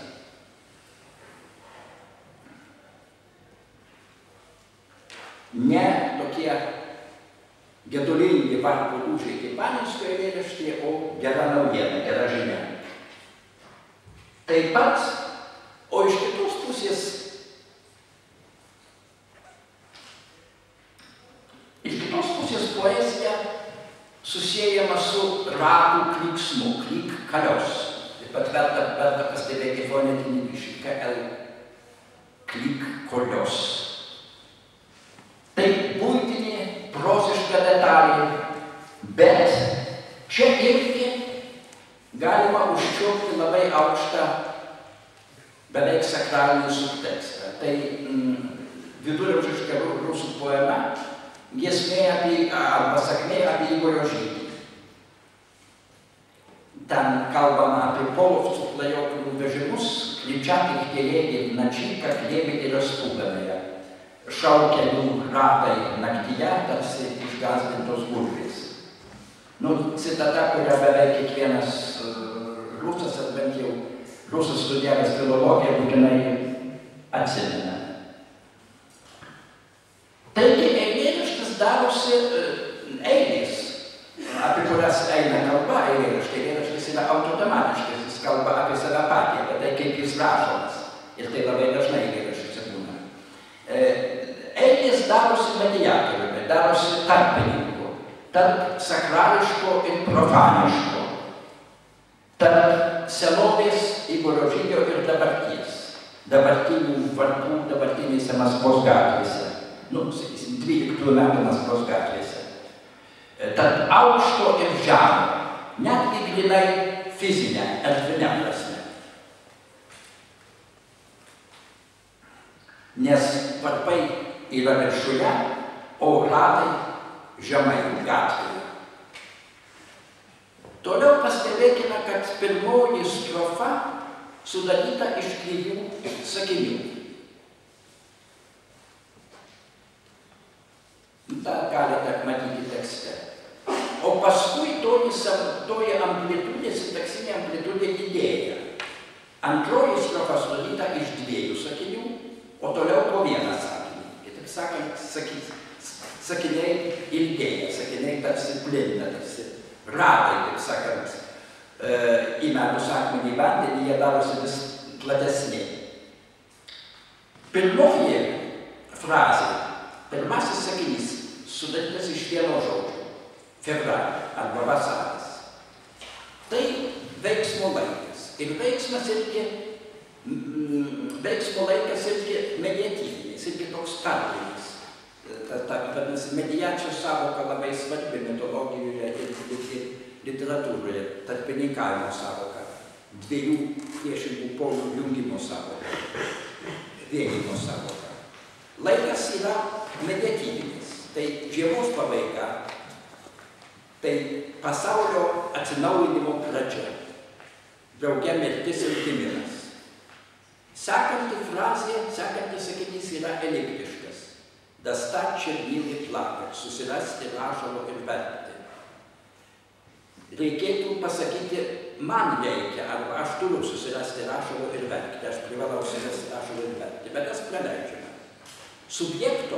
Ne tokie gedulingi varpų lūžiai kaip Vaninsko eilėraštyje, o gera naujiena, gera žinia. Taip pat, o iš kitos pusės, poezija susiejama su ratų klyksmu, klyk kaliaus. Taip pat verta pastebėti fonetinį ryšį, KL, klyk kolios. Tai buitinė, proziška detalė, bet čia irgi galima užčiuopti labai aukštą, beveik sakralinį subtekstą. Tai viduramžiška rusų poema, giesmė arba sakmė apie Igorio žygį. Ten kalbama apie polovcų klajoklių vežimus, klipčiatych kelėgi načiai, kad lėbėti rastūgamėje. Šaukia jų ratai naktyje, tarsi išgąsdintos gulbės. Citata, kurią beveik kiekvienas rusas, ar bent jau rusas studijavęs filologiją, būtinai atsimena. Taigi eilėraštis darosi eilės, apie kurias eina kalba. Eilėraštis yra autotematiškas, jis kalba apie save patį, apie tai, kaip jis rašomas. Ir tai labai dažnai eilėraštis būna. Eilės darosi mediatoriumi, darosi tarpininku, tarp sakrališko ir profaniško, tarp senovės Igorio žygio ir dabarties, dabartinių varpų, dabartinėse Maskvos gatvėse. Sakysim, 12 metų Maskvos gatvėse. Tarp aukšto ir žemo, netgi grynai fizinę, erdvinę prasme. Nes varpai yra viršuje, o ratai žemai gatvėje. Toliau pastebėkime, kad pirmoji strofa sudaryta iš 3 sakinių. tą galite matyti tekste. O paskui toji amplitudė, sintaksinė amplitudė didėja. Antroji strofa sudaryta iš 2 sakinių, o toliau po 1 sakinį. Kitaip sakant, sakiniai ilgėja, sakiniai tarsi plinda, tarsi ratai, taip sakant, įmetus akmenį į vandenį, jie darosi vis platesni. Pirmoji frazė, pirmasis sakinys, sudarytas iš 1 žodžio. Februarį arba vasaris. Tai veiksmo laikas. Ir veiksmo laikas irgi mediatyvinis, irgi toks tarpinis. Vadinasi, mediacijos savoka labai svarbi mitologijoje ir literatūroje, tarpininkavimo savoka, 2 priešingų polių jungimo savoka, vienimo savoka. Laikas yra mediatyvinis. Tai žiemos pabaiga, tai pasaulio atsinaujinimo pradžia. Drauge mirtis ir gimimas. Sekanti frazė, sekantis sakinys yra eliktiškas. Dastat černil ir plakat, susirasti rašalo ir verkti. Reikėtų pasakyti, man reikia, arba aš turiu susirasti rašalo ir verkti, aš privalau susirasti rašalo ir verkti, bet tas praleidžiama. Subjekto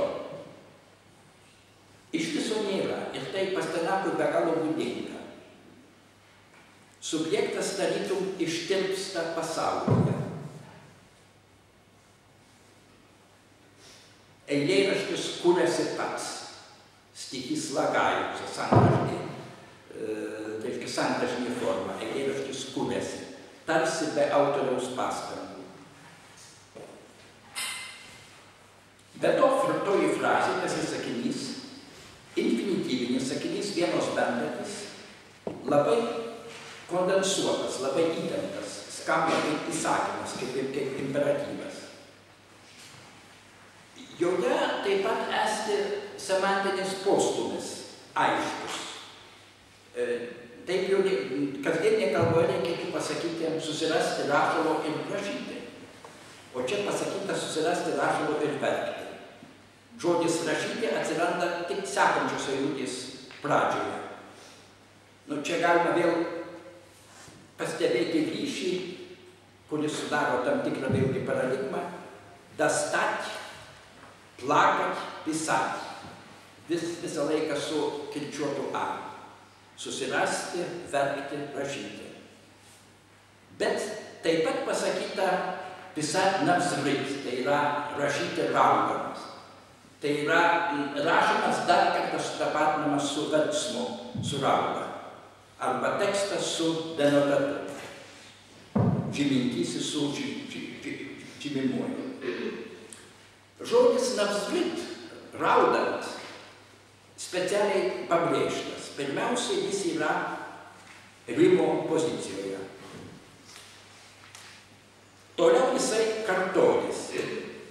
iš viso nėra ir tai Pasternakui be galo būdinga. Subjektas tarytum ištirpsta pasaulyje. Eilėraštis kuriasi pats, stichis lagajusi, santražinė forma, eilėraštis kuriasi, tarsi be autoriaus pastangų. Be to, toji frazė, tas sakinys, infinityvinis sakinys, vienos bendratis, labai kondensuotas, labai įtemptas, skamba kaip įsakymas, kaip imperatyvas. Joje taip pat esti semantinis postumis, aiškus. Taip jau kasdienėje kalboje reikėtų pasakyti susirasti rašalo ir rašyti. O čia pasakyta susirasti rašalo ir verkti. Žodis rašyti atsiranda tik sekančios eilutės pradžioje. Čia galima vėl pastebėti ryšį, kuris sudaro tam tikrą vėlgi paradigmą. Dastat, plakat, pisat. Visą laiką su kirčiuotu A. Susirasti, verkti, rašyti. Bet taip pat pasakyta pisat navzrit, tai yra rašyti raudant. Tai yra rašomas dar kartą sutapatinamas su verksmu, su rauda. Arba tekstas su denotatu. Žymintysis su žymimuoju. Žodis navzrit, raudant, specialiai pabrėžtas. Pirmiausia, jis yra rimo pozicijoje. Toliau jisai kartojasi.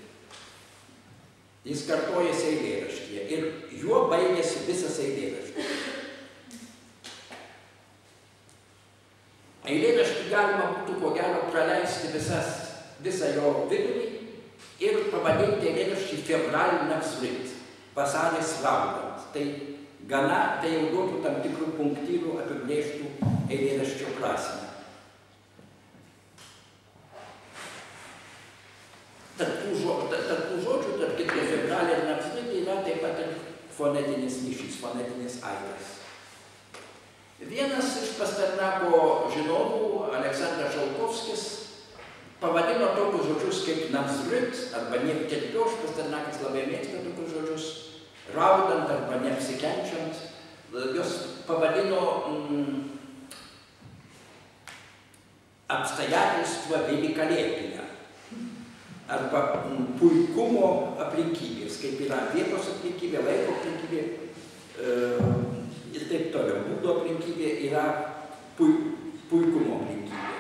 Jis kartojasi eilėraštyje ir juo baigėsi visas eilėraštis. Eilėraštį galima būtų ko gero praleisti visą jo vidurį ir pavadinti eilėraštį febral navzrit, vasaris raudant. Tai jau duotų tam tikrų punktyrų apibrėžtų eilėraščio prasmę. Tarp tų žodžių, tarp kitko febralė ir navzrit, yra taip pat ir fonetinis ryšys, fonetinis aidas. Vienas iš Pasternako žinovų, Aleksandras Žalkovskis, pavadino tokius žodžius kaip navzrit arba neapkerpioš, Pasternakas labai mėgsta tokius žodžius, raudant arba neapsikenčiant, jos pavadino apstajateljstva великолепия arba puikumo aplinkybės, kaip yra vietos aplinkybė, laiko aplinkybė ir taip toliau. Būdo aplinkybė yra puikumo aplinkybė.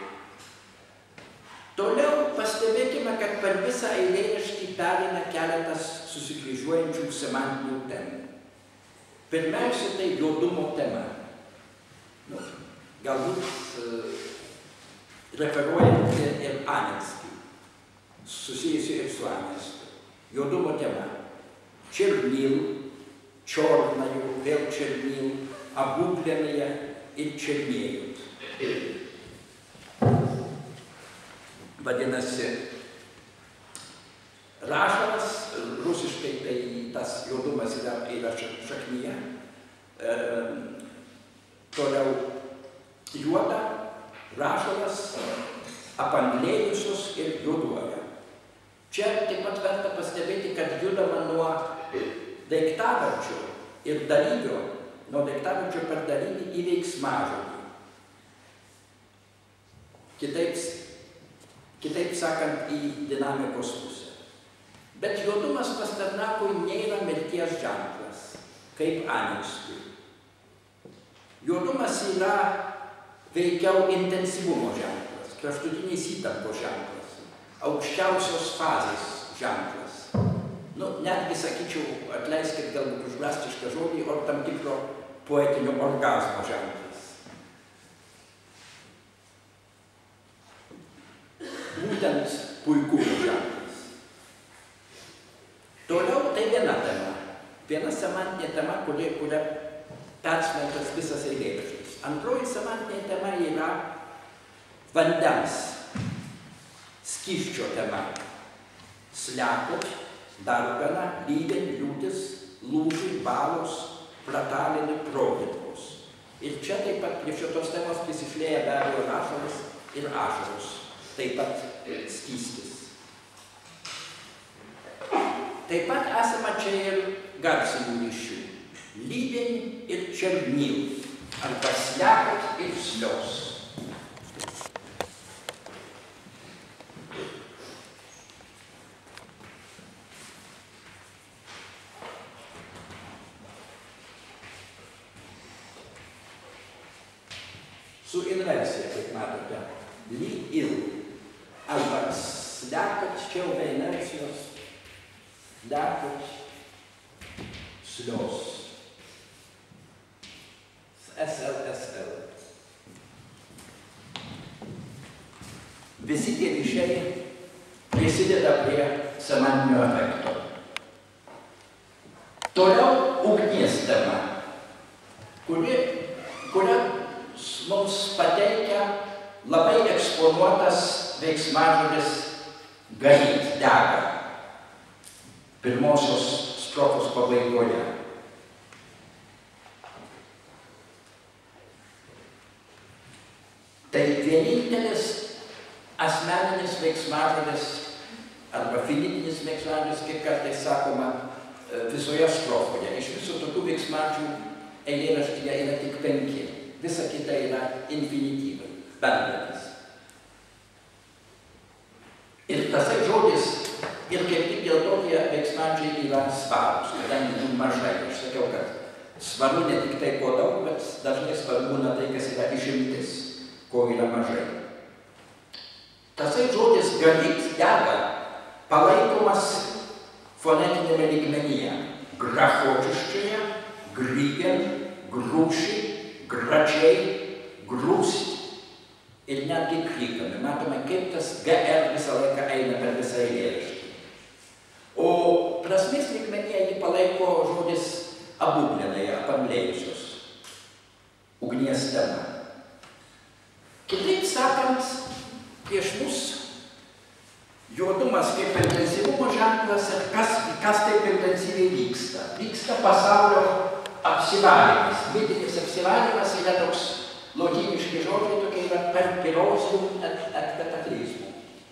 Toliau pastebėkime, kad per visą eilėraštį pereina keletas susikryžiuojančių semantinių temų. Pirmiausia, tai juodumo tema. Galbūt referuojant ir Anenskį, susijusi ir su Anenskiu. Juodumo tema. Černil, čornaju, vėl černil, abūblenėje ir černėjut. Vadinasi, rašalas, rusiškai tai tas juodumas yra šaknyje, toliau juoda, rašalas, apanglėjusios ir juoduoja. Čia taip pat verta pastebėti, kad judama nuo daiktavardžio ir dalyvio, nuo daiktavardžio per dalyvį į veiksmažodį. Kitaip sakant, į dinamikos pusę. Bet juodumas Pasternakui nėra mirties ženklas, kaip Anenskiui. Juodumas yra veikiau intensyvumo ženklas, kraštutinės įtampos ženklas, aukščiausios fazės ženklas. Netgi sakyčiau, atleiskit galbūt už drastišką žodį, o tam tikro poetinio orgazmo ženklas. puikumo ženklas. Toliau tai viena tema. Viena semantinė tema, kuria persmelktas visas eilėraštis. Antroji semantinė tema yra vandens skysčio tema. Sliekot, dargana, lygiai, liūtis, lūžiai, balos, pratalini, progitkos. Ir čia taip pat prie šitos temos prisišlėja be abejo ašaros ir ašaros. Taip pat skystis. Taip pat esama čia ir garsinių ryšių. Lygiai ir černil, arba sliekot ir slios. Su inversija, kaip matote, lyg-il, arba sliekot, čia jau be inercijos, sliekot, slios, SL. Visi tie ryšiai prisideda prie semantinio efekto. Toliau ugnies tema, kuria mums pateikia labai eksponuotas veiksmažodis garyt, dega, pirmosios strofos pabaigoje. Tai vienintelis asmeninis veiksmažodis arba finitinis veiksmažodis, kaip kartais sakoma, visoje strofoje. Iš visų tokių veiksmažodžių eilėraštyje yra tik 5. Visa kita yra infinityvai, bendradis. Ir tasai žodis, ir kaip tik dėl to tie veiksmažodžiai yra svarūs, kadangi jų mažai. Aš sakiau, kad svaru ne tik tai, ko daug, bet dažnai svarbu būna tai, kas yra išimtis, ko yra mažai. Tasai žodis garyt, dega, palaikomas fonetinėme lygmenyje. Grafočiščioje, grygen, grūši, gračiai, grūst ir netgi krykami. Matome, kaip tas GR visą laiką eina per visą eilėraštį. O prasmės lygmenyje jį palaiko žodis abūglenai, apamlėjusios. Ugnies tema. Kitaip sakant, prieš mus juodumas kaip intensyvumo ženklas ir kas taip intensyviai vyksta. Vyksta pasaulio apsivalymas. Mitinis apsivalymas yra toks lotyniški žodžiai, tokie yra per pirosium et kataklizmų.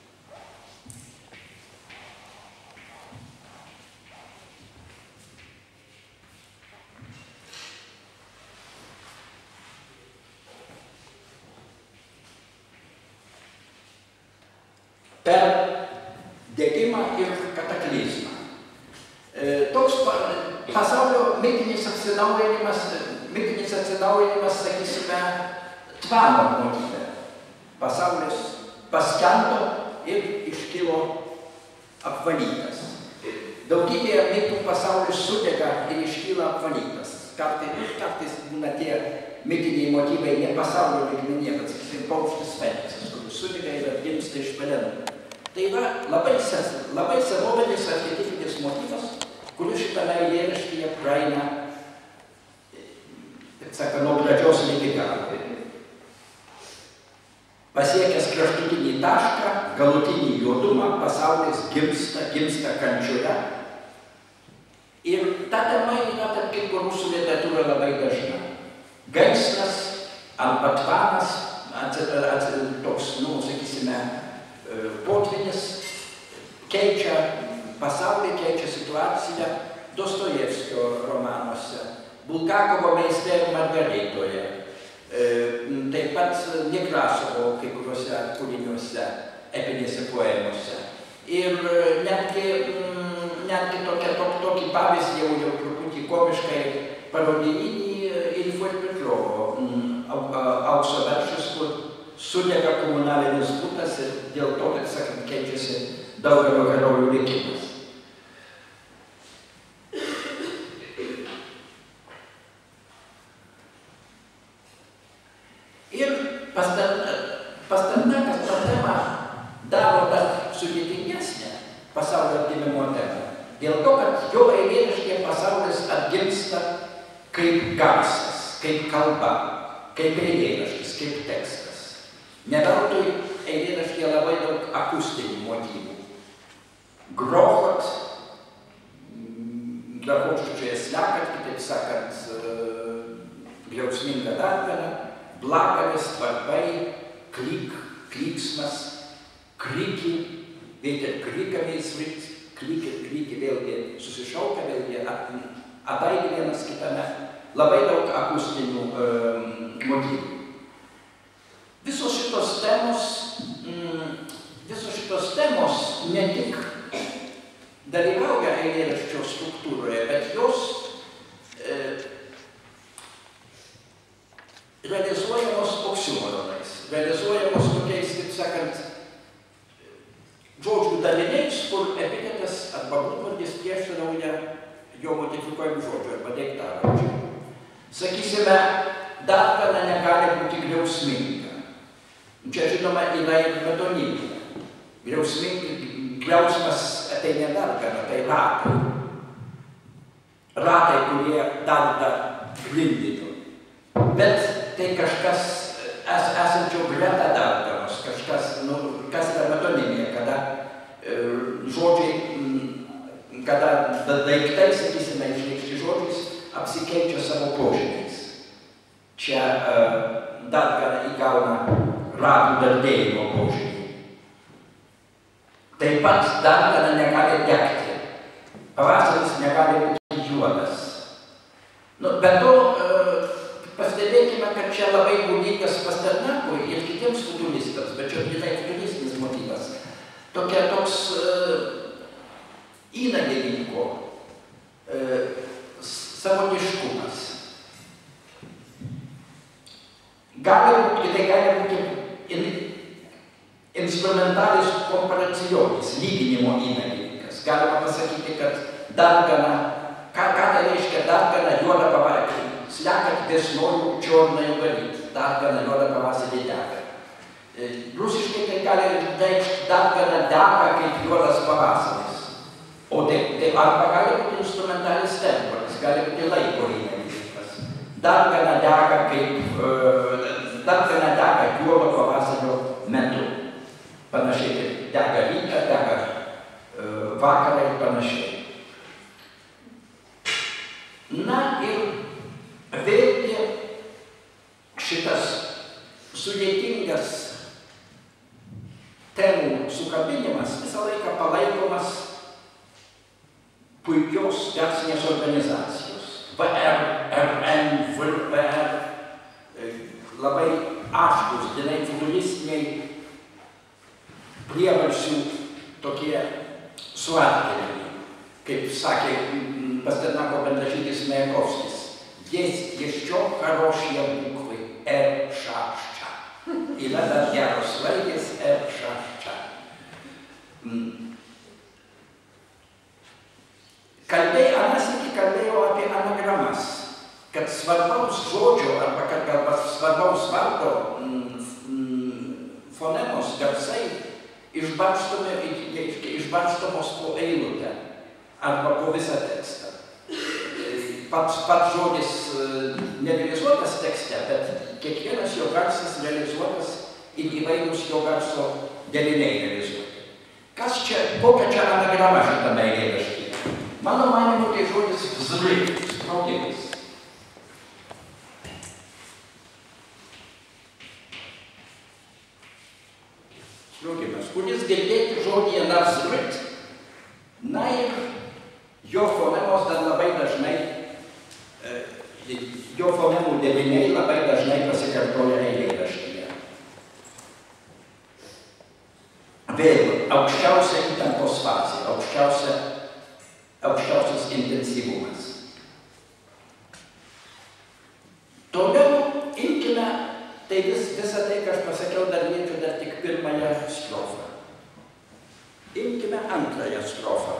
Per degimą ir kataklizmą. Toks pasaulio mitinis atsinaujinimas, sakysime, tvano motyve. Pasaulis paskendo ir iškilo apvalytas. Daugybėje mitų pasaulis sudega ir iškyla apvalytas. Kartais būna tie mitiniai motyvai ne pasaulio lygmenyje, bet, sakysime, paukštis Feniksas, kuris sudega ir atgimsta iš pelenų. Tai yra labai senovinis archetipinis motyvas, kuris šitame eilėraštyje praeina, taip sakant, nuo pradžios ligi galo. Pasiekęs kraštutinį tašką, galutinį juodumą, pasaulis gimsta kančioje. Ir ta tema yra, tarp kitko, rusų literatūra labai dažna. Gaisras arba tvanas, toks, sakysime, potvinis keičia pasaulį, keičia situaciją Dostojevskio romanuose, Bulgakovo Meiste ir Margaritoje, taip pat Nekrasovo kai kuriuose kūriniuose, epinėse poemose. Ir netgi tokį pavyzdį jau truputį komiškai parodinį Ilfo ir Petrovo aukso veršas, kur sudega komunalinis butas ir dėl to, kaip sakant, keičiasi daugelio herojų likimas. Ir Pasternakas tą temą daro dar sudėtingesnę. atgimsta kaip garsas, kaip kalba, kaip eilėraštis, kaip tekstas. Ne veltui eilėraštyje labai daug akustinių motyvų. Grochot, grahočiučioje slekat, kitaip sakant, griausminga dargana, blagalis, varpai, klyk, klyksmas, kryki, veikia krykamiais, kryki vėlgi susišaukia, vėlgi ataidi vienas kitame, labai daug akustinių motyvų. Visos šitos temos ne tik dalyvauja eilėraščio struktūroje, bet jos realizuojamos oksimoronais, realizuojamos tokiais, taip sakant, žodžių daliniais, kur epitetas arba būdvardis prieštarauja jo modifikuojamų žodžių arba daiktavardžių. Sakysime, dargana negali būti griausminga. Čia, žinoma, yra ir metonimija. Griausmas tai ne dargana, tai ratai. Ratai, kurie darda grindiniu. Bet tai kažkas esančio greta darganos, kažkas, kas yra metonimija, kada žodžiai, kada daiktai, sakysime, išreikšti žodžiais, apsikeičia savo požymiais. Čia dargana įgauna ratų dardėjimo požymį. Taip pat dargana negali degti. Pavasaris negali būti juodas. Be to, pastebėkime, kad čia labai būdingas Pasternakui ir kitiems futuristams, bet čia grynai futuristinis motyvas. Toks įnagininko savotiškumas. Tai gali būti instrumentalis komparacijonis, lyginimo įnagininkas. Galima pasakyti, kad dargana, ką tai reiškia dargana juoda pavasarį, slekat vesnojų čiornąjį varyt, dargana juoda pavasarį dega. Rusiškai tai gali reikšti dargana dega kaip juodas pavasaris. O tai arba gali būti instrumentalis temporis, gali būti laiko įnagininkas. Dargana dega juodo pavasario metu. Panašiai kaip dega rytą, dega vakarą ir panašiai. Na ir vėlgi šitas sudėtingas temų sukabinimas visą laiką palaikomas puikios garsinės organizacijos. VR, RN, VR, labai aštrūs, dinai futuristiniai priebalsių tokie suartinimai. Kaip sakė Pasternako bendražygis Majakovskis, есть еще хорошие буквы Р-ша-ша. Yra dar geros raidės R-ša-ša. Anasiki kalbėjo apie anagramas, kad svarbaus žodžio arba kad svarbaus vardo fonemos garsai išbarstomos po eilutę arba po visą tekstą. Pats žodis nerealizuotas tekste, bet kiekvienas jo garsas realizuotas ir įvairūs jo garso deriniai realizuoti. Kokia čia anagrama šitame eilėraštyje? Mano manymu, tai žodis vzryk, sprogimas. Kuris girdėti žodyje vzryk, na ir jo fonemos dar labai dažnai, jo fonemų deriniai labai dažnai pasikartoja eilėraštyje. Vėl aukščiausia įtampos fazė, aukščiausias intensyvumas. Toliau imkime, tai visą tai, ką aš pasakiau, dar liečiu dar tik pirmąją strofą. Imkime antrąją strofą.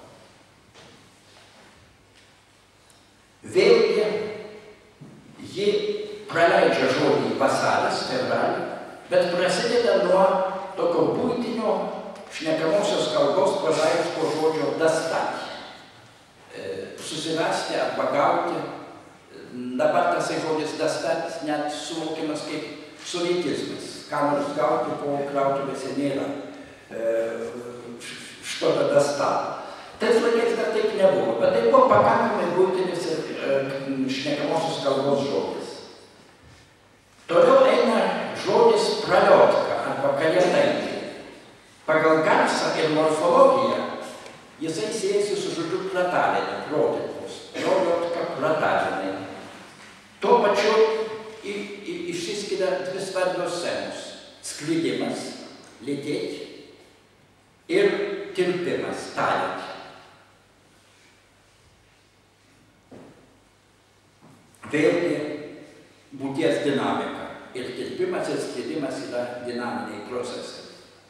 Vėlgi, ji praleidžia žodį vasaris, fevral, bet prasideda nuo tokio buitinio šnekamosios kalbos prozaiško žodžio dastat. susirasti arba gauti. Dabar tas žodis dastat net suvokiamas kaip sovietizmas. Ką nors gauti po krautuvėse nėra što-то dastat. Tais laikais dar taip nebuvo, bet tai buvo pakankamai buitinis ir šnekamosios kalbos žodis. Toliau eina žodis praliotka arba kalėdaitė. Pagal garsą ir morfologiją jisai siejasi su žodžiu platalinė, protėkos, praliotka platalinė. Tuo pačiu išsiskiria dvi svarbios schemos – sklidimas, lėtėti ir tirpimas, talėti. Vėlgi būties dinamika. Ir tirpimas ir sklidimas yra dinaminiai procesai.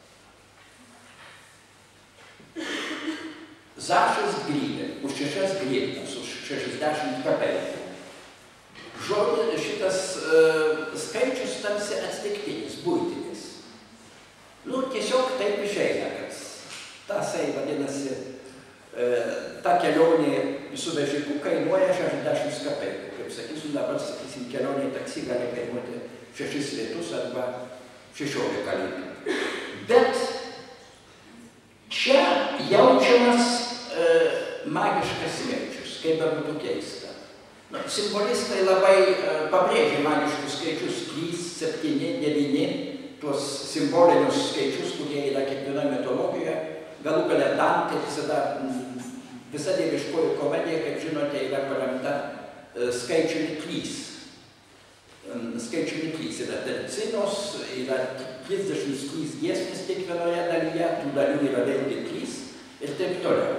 Zašas grybė, už 6 grybnas, už 60 kapeikų. Šitas skaičius tarsi atsitiktinis, buitinis. Tiesiog taip išeina, kad tasai vadinasi, ta kelionė su vežiku kainuoja 60 kapeikų. Kaip sakysim, dabar, sakysim, kelionė į taksi gali kainuoti 6 litus arba 16 litų. Bet čia jaučiamas magiškas skaičius, kaip bebūtų keista. Simbolistai labai pabrėžia magiškus skaičius 3, 7, 9, tuos simbolinius skaičius, kurie yra kiekvienoje mitologijoje. Galų gale Dantė visa dieviškoji komedija, kaip žinote, yra paremta skaičiumi 3. Skaičiumi 3 yra tercinos, yra 33 giesmės kiekvienoje dalyje, tų dalių yra vėlgi 3 ir taip toliau.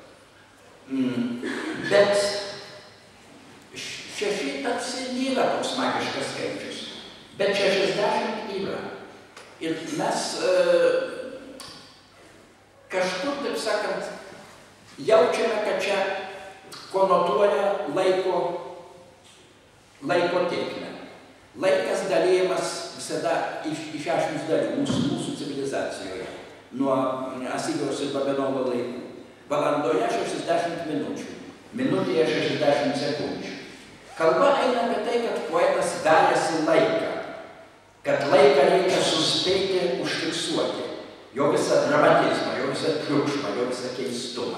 Bet 6 tarsi nėra toks magiškas skaičius, bet 60 yra. Ir mes kažkur, taip sakant, jaučiame, kad čia konotuoja laiko tėkmę. Laikas dalyjamas visada į 6 dalių mūsų civilizacijoje, nuo Asirijos ir Babilono laikų. Valandoje 60 minučių, minutėje 60 sekundžių. Kalba eina apie tai, kad poetas vejasi laiką, kad laiką reikia suspėti, užfiksuoti, jo visą dramatizmą, jo visą triukšmą, jo visą keistumą.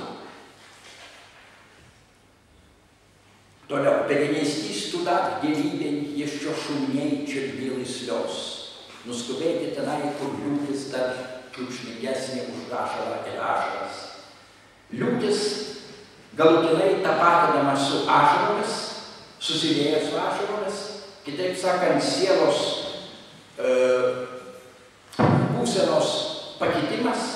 Toliau, перенестись туда, где ливень еще шумней, чем белый слез. Nuskubėti tenai, kur liūtis dar triukšmingesnė už ašarą ir ašaras. Liūtis galutinai tapatinama su ašaromis, susilieja su ašaromis, kitaip sakant, sielos būsenos pakitimas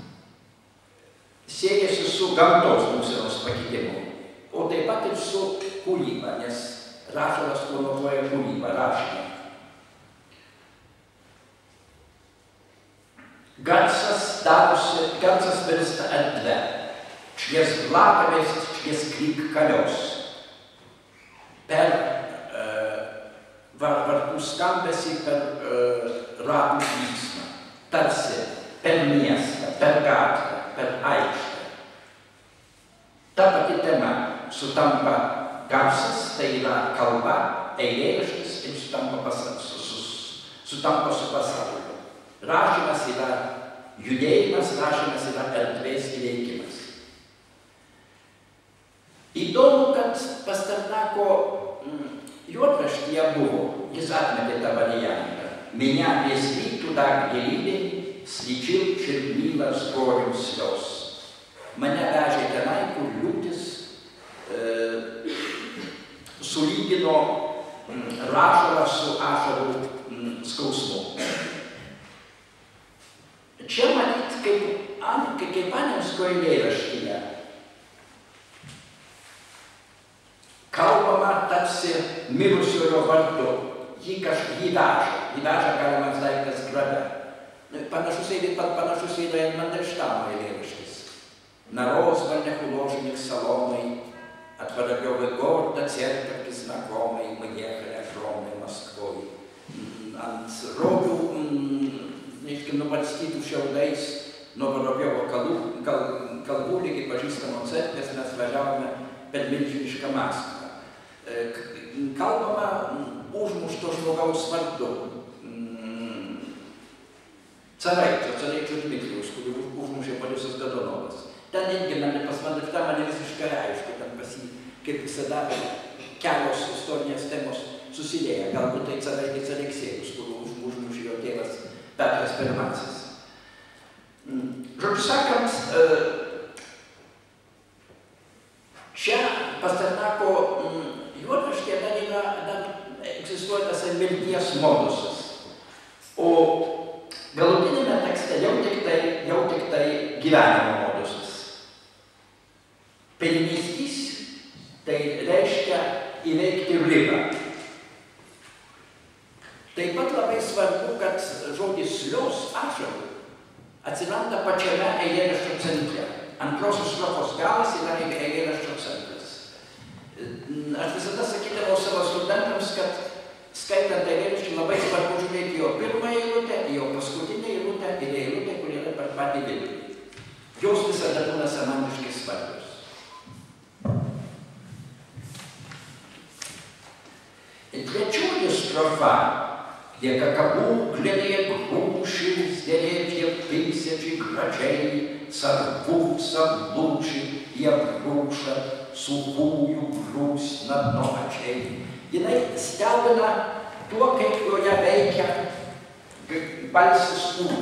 siejasi su gamtos būsenos pakitimu, o taip pat ir su kūryba, nes rašalas konotuoja kūrybą, rašymą. Garsas virsta erdve, čties blakavės, čties klyk kalios. Per varpų skambesį, per ratų vyksmą, tarsi per miestą, per gatvę, per aikštę. Ta pati tema sutampa garsas, tai yra kalba, eilėraštis ir sutampa su pasauliu. Rašymas yra judėjimas, rašymas yra erdvės įveikimas. Įdomu, kad Pasternako juodraštyje buvo, jis atmetė tą variantą. Меня везли туда, где ливень сличил чернила с горем слез. Mane vežė tenai, kur liūtis sulygino rašalą su ašarų skausmu. Čia manyt, kaip Anensko eilėraštyje, kalbama tarsi mirusiojo vardu, jį veža galimas daiktas grabe. Panašus yra Mandelštamo eilėraštis. Нарозбальня художник Соломой, от Воробьевой гор до церковки знакомой мы ехали огромной Москвой. Ant rogių, nubarstytų šiaudais nuo Vorobjovo kalvų ligi pažįstamo cerkvės mes važiavome per milžinišką maskvą. Kalbama užmušto žmogaus vardu. Caraičio Dmitrijaus, kurį užmušė Borisas Godunovas. Ten irgi pas mane visiškai aišku, ten pas jį, kaip visada, kelios istorinės temos susilieja. Galbūt tai Caraitis Aleksėjus, kurį užmušė jo tėvas Petras I. Žodžiu sakant, čia Pasternako juodraštyje dar egzistuoja tas mirties modusas. O galutinėme tekste jau tik tai gyvenimo modusas. Perimystys tai reiškia įveikti ribą. Taip pat labai svarbu, kad žodis slios ašarų atsiranda pačiame eilėraščio centre. Antrosios strofos galas yra eilėraščio centras. Aš visada sakydavau savo studentams, kad skaitant eilėraštį labai svarbu žiūrėti jo pirmąją eilutę, jo paskutinę eilutę ir eilutę, kur yra per patį vidurį. Jos visada būna semantiškai svarbios. Trečioji strofa. Jaka kabuklenėje grūšis, dėlėtie tysėčiai gražiai, sarvūsa lūšį, jie brūša, sukųjų grūsna nomačiai. Jinai stebina tuo, kaip joje veikia balsis kūnų.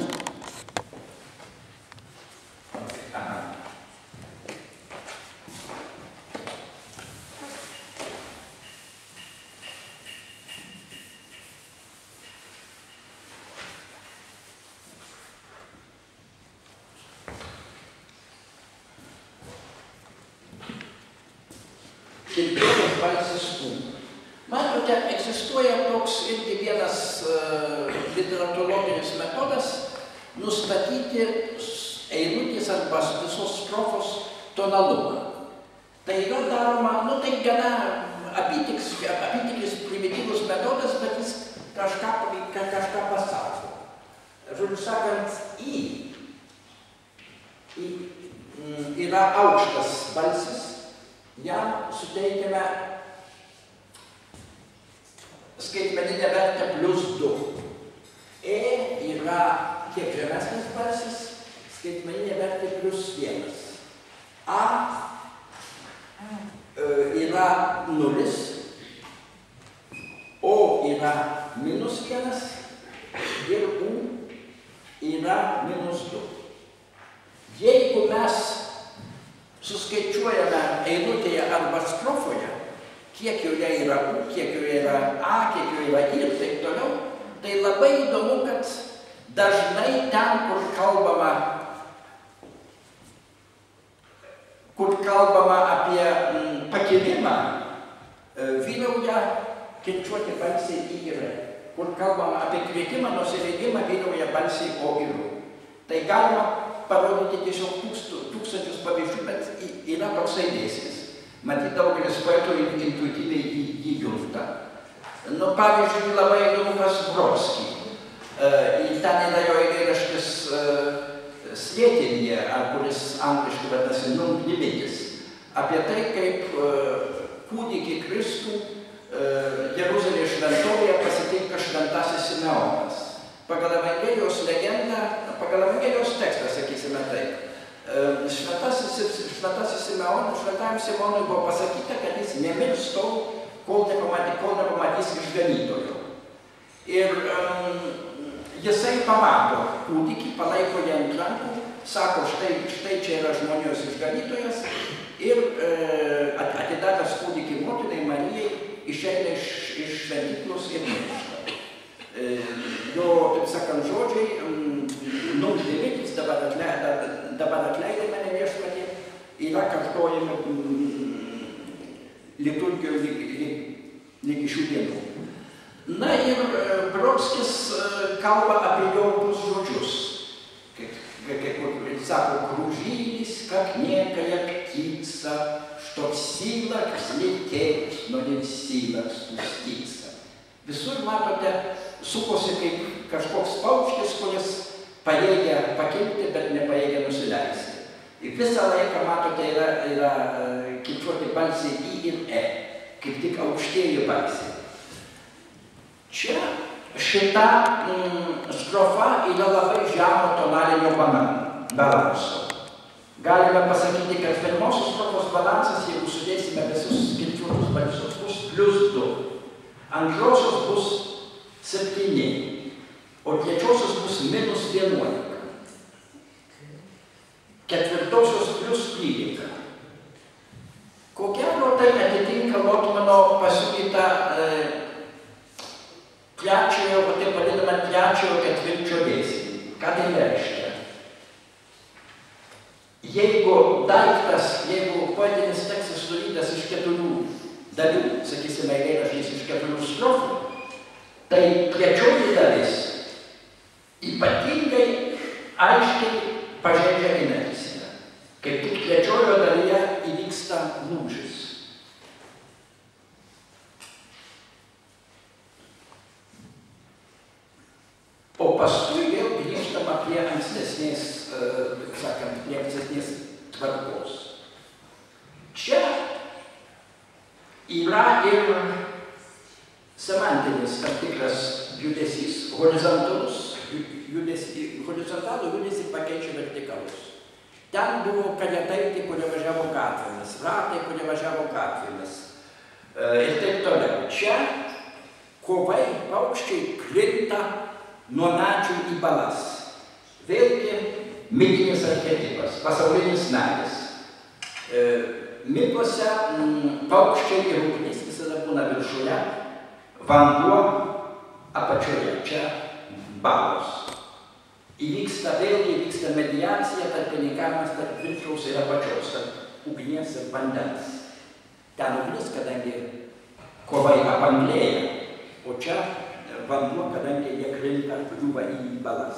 Kiekvienas balsis kūnų. Matote, egzistuoja toks irgi vienas literatūrologinis metodas nustatyti eilutės arba visos strofos tonalumą. Tai yra daroma, tai gana apytikris primityvus metodas, bet jis kažką pasako. Žodžiu sakant, yra aukštas balsis, jam suteikiame skaitmeninę vertę +2. E yra kiek žemesnis balsis, skaitmeninė vertė +1. A yra 0, O yra -1 ir U yra -2. Jeigu mes suskaičiuojame eilutėje arba strofoje, kiek joje yra U, kiek joje yra A, kiek joje yra I ir taip toliau, tai labai įdomu, kad dažnai ten, kur kalbama apie pakilimą, vyrauja kirčiuoti balsiai I ir E. Kur kalbama apie kvietimą, nusileidimą, vyrauja balsiai O ir U. Tai galima parodyti tiesiog tūkstančius pavyzdžių, bet yra toksai dėsnis. Matyt, daugelis poetų intuityviai jį junta. Pavyzdžiui, labai įdomus Brodskį. Ten yra jo eilėraštis Slėtinyje, kuris angliškai vadinasi Nungnimitis, apie tai, kaip kūdikį Kristų Jeruzalės šventovėje pasitinka šventasis Simeonas. Pagal Evangelijos legendą, pagal Evangelijos tekstą, sakysime taip, šventasis Simeonas, šventajam Simonui buvo pasakyta, kad jis nemirs tol, kol nepamatys išganytojo. Ir jisai pamato kūdikį, palaiko jį ant rankų, sako, štai čia yra žmonijos išganytojas, ir atidavęs kūdikį motinai Marijai išeina iš šventyklos ir miršta. Jo, taip sakant, žodžiai, Nungnimitis, dabar atleidai mane viešpatie, yra kartojami liturgijoje lygi šių dienų. Na ir Brodskis kalba apie jo žodžius. Kaip sako, кружились, как некая птица, чтоб в силах взлететь, но не в силах спуститься. Visur, matote, sukosi kaip kažkoks paukštis, kuris pajėgia pakilti, bet nepajėgia nusileisti. Ir visą laiką, matote, yra kirčiuoti balsiai I ir E, kaip tik aukštieji balsiai. Čia šita strofa yra labai žemo tonalinio balanso. Galime pasakyti, kad pirmosios strofos balansas, jeigu sudėsime visus kirčiuotus balsus, bus +2. Antrosios bus 7, o trečiosios bus -11. Ketvirtosios +13. Ko gero tai atitinka Lotmano pasiūlytą trečiojo, taip vadinamą trečiojo ketvirčio dėsnį. Ką tai reiškia? Jeigu daiktas, jeigu poetinis tekstas sudarytas iš 4 dalių, sakysime, eilėraštis iš 4 strofų, tai trečioji dalis ypatingai aiškiai pažeidžia inerciją. Kaip tik trečiojo dalyje įvyksta lūžis. O paskui vėl grįžtama prie ankstesnės, taip sakant, prie ankstesnės tvarkos. Čia yra ir semantinis tam tikras judesys, horizontalų judesį pakeičia vertikalus. Ten buvo karietaitė, kurie važiavo gatvėmis, ratai, kurie važiavo gatvėmis ir taip toliau. Čia kovai, paukščiai krinta nuo medžių į balas. Vėlgi mitinis archetipas, pasaulinis medis. Mituose paukščiai ir ugnis visada būna viršuje, vanduo apačioje, čia balos. Vėlgi įvyksta mediacija, tarpininkavimas tarp viršaus ir apačios, tarp ugnies ir vandens. Ten ugnis, kadangi kovai apanglėja, o čia vanduo, kadangi jie krinta, griūva į balas.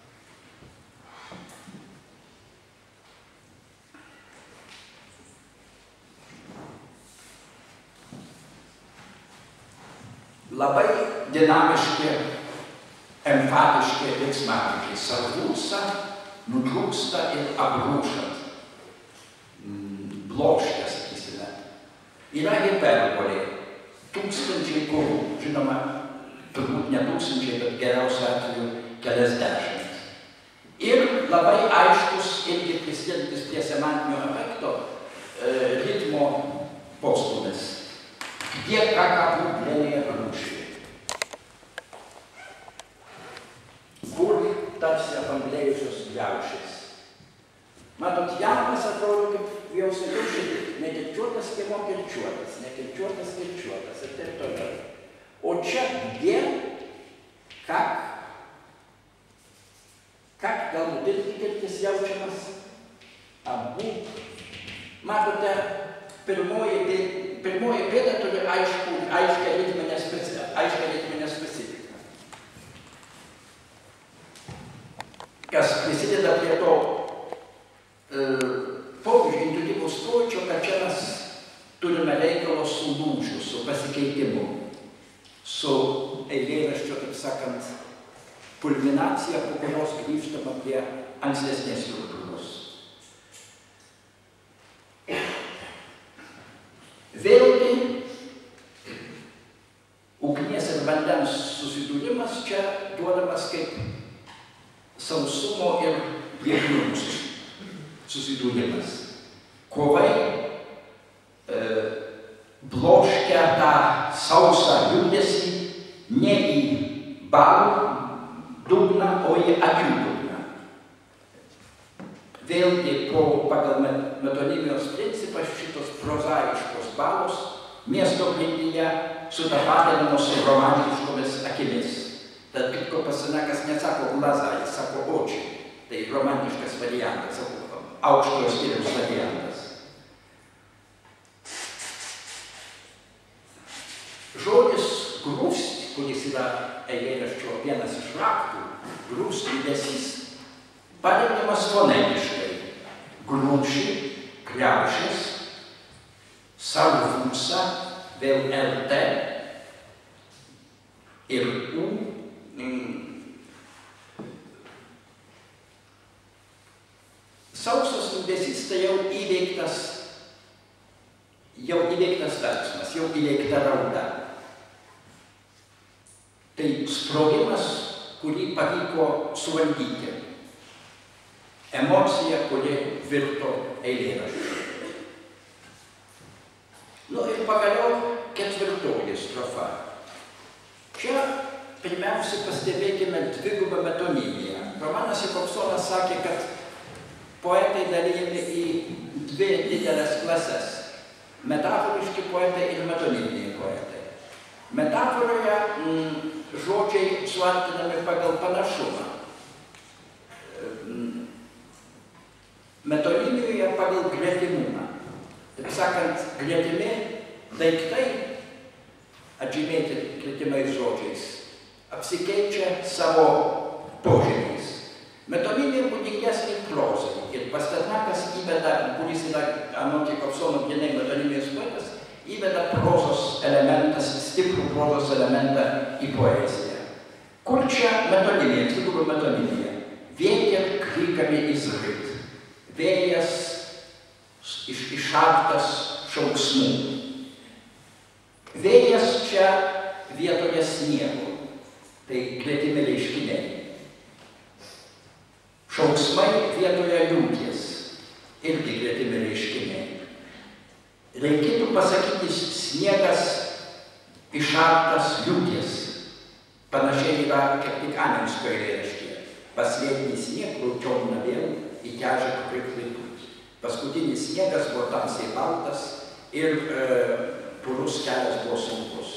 Labai dinamiški, emfatiški veiksmažodžiai. Sarvūsa, nutrūksta ir apgrūžat. Bloškia, sakysime. Yra hiperbolė. Tūkstančiai kovų. Žinoma, turbūt ne tūkstančiai, bet geriausiu atveju keliasdešimt. Ir labai aiškus irgi prisidedantis prie semantinio efekto ritmo postūmis. Tiek kakapų plėnėje rūšį. Kur tarsi apanglėjusios griaušės. Matot, jaunas atrodo kaip jau sakiau šitai, nekirčiuotas kiemo kirčiuotas, nekirčiuotas kirčiuotas ir taip toliau. O čia dėl, kak galbūt irgi kirtis jaučiamas, abu. Matote, pirmoji pėda turi aiškę ritminę specifiką. Kas prisideda prie to intuityvaus pojūčio, kad čia mes turime reikalo su lūžiu, su pasikeitimu, su eilėraščio, taip sakant, kulminacija, po kurios grįžtama prie ankstesnės struktūros. Vėlgi, ugnies ir vandens susidūrimas čia duodamas kaip sausumo ir priešinus susidūrimas. Kovai bloškia tą sausą judesį ne į balų dugną, o į akių dugną. Vėlgi, pagal metonimijos principą šitos prozaiškos balos miesto plintyje sutapatinamos su romantiškomis akimis. Tad kitko Pasternakas nesako glaza, jis sako očiai. Tai romantiškas variantas, aukštojo stiliaus variantas. Žodis grūst, kuris yra eilėraščio vienas iš raktų, grūst judesys, parengiamas fonetiškai. Grūši, kriaušės, sarvūsa, vėl RT ir U. Sausas judesys tai jau įveiktas kitas tarpsmas, jau įveikta rauda. Tai sprogimas, kurį pavyko suvaldyti. Emocija, kuri virto eilėraščiu. Ir pagaliau 4 strofa. Čia pirmiausia pastebėkime dvigubą metonimiją. Romanas Jakobsonas sakė, kad poetai dalijami į 2 didelės klases. Metaforiški poetai ir metoniminiai poetai. Metaforoje žodžiai suartinami pagal panašumą. Metonimijoje pagal gretimumą. Taip sakant, gretimi daiktai, atžymėti gretimais žodžiais, apsikeičia savo požymiais. Metonimija būdingesnė prozai. Ir Pasternakas įveda, kuris yra anot Jakobsono grynai metonimijos poetas, įveda prozos elementas, stiprų prozos elementą į poeziją. Kur čia metonimija, dviguba metonimija? Vėjas krykami izrit. Vėjas išartas šauksmų. Vėjas čia vietoje sniego. Tai gretimi reiškiniai. Šauksmai vietoje liūties. Irgi gretimi reiškiniai. Reikėtų pasakyti sniegas išartas liūties. Panašiai yra kaip tik Anensko eilėraštyje. Pasvėtinį snieg, rūkiom vėl į kežą priklaitų. Paskutinis sniegas buvo tamsiai baltas ir purus kelias buvo sunkus.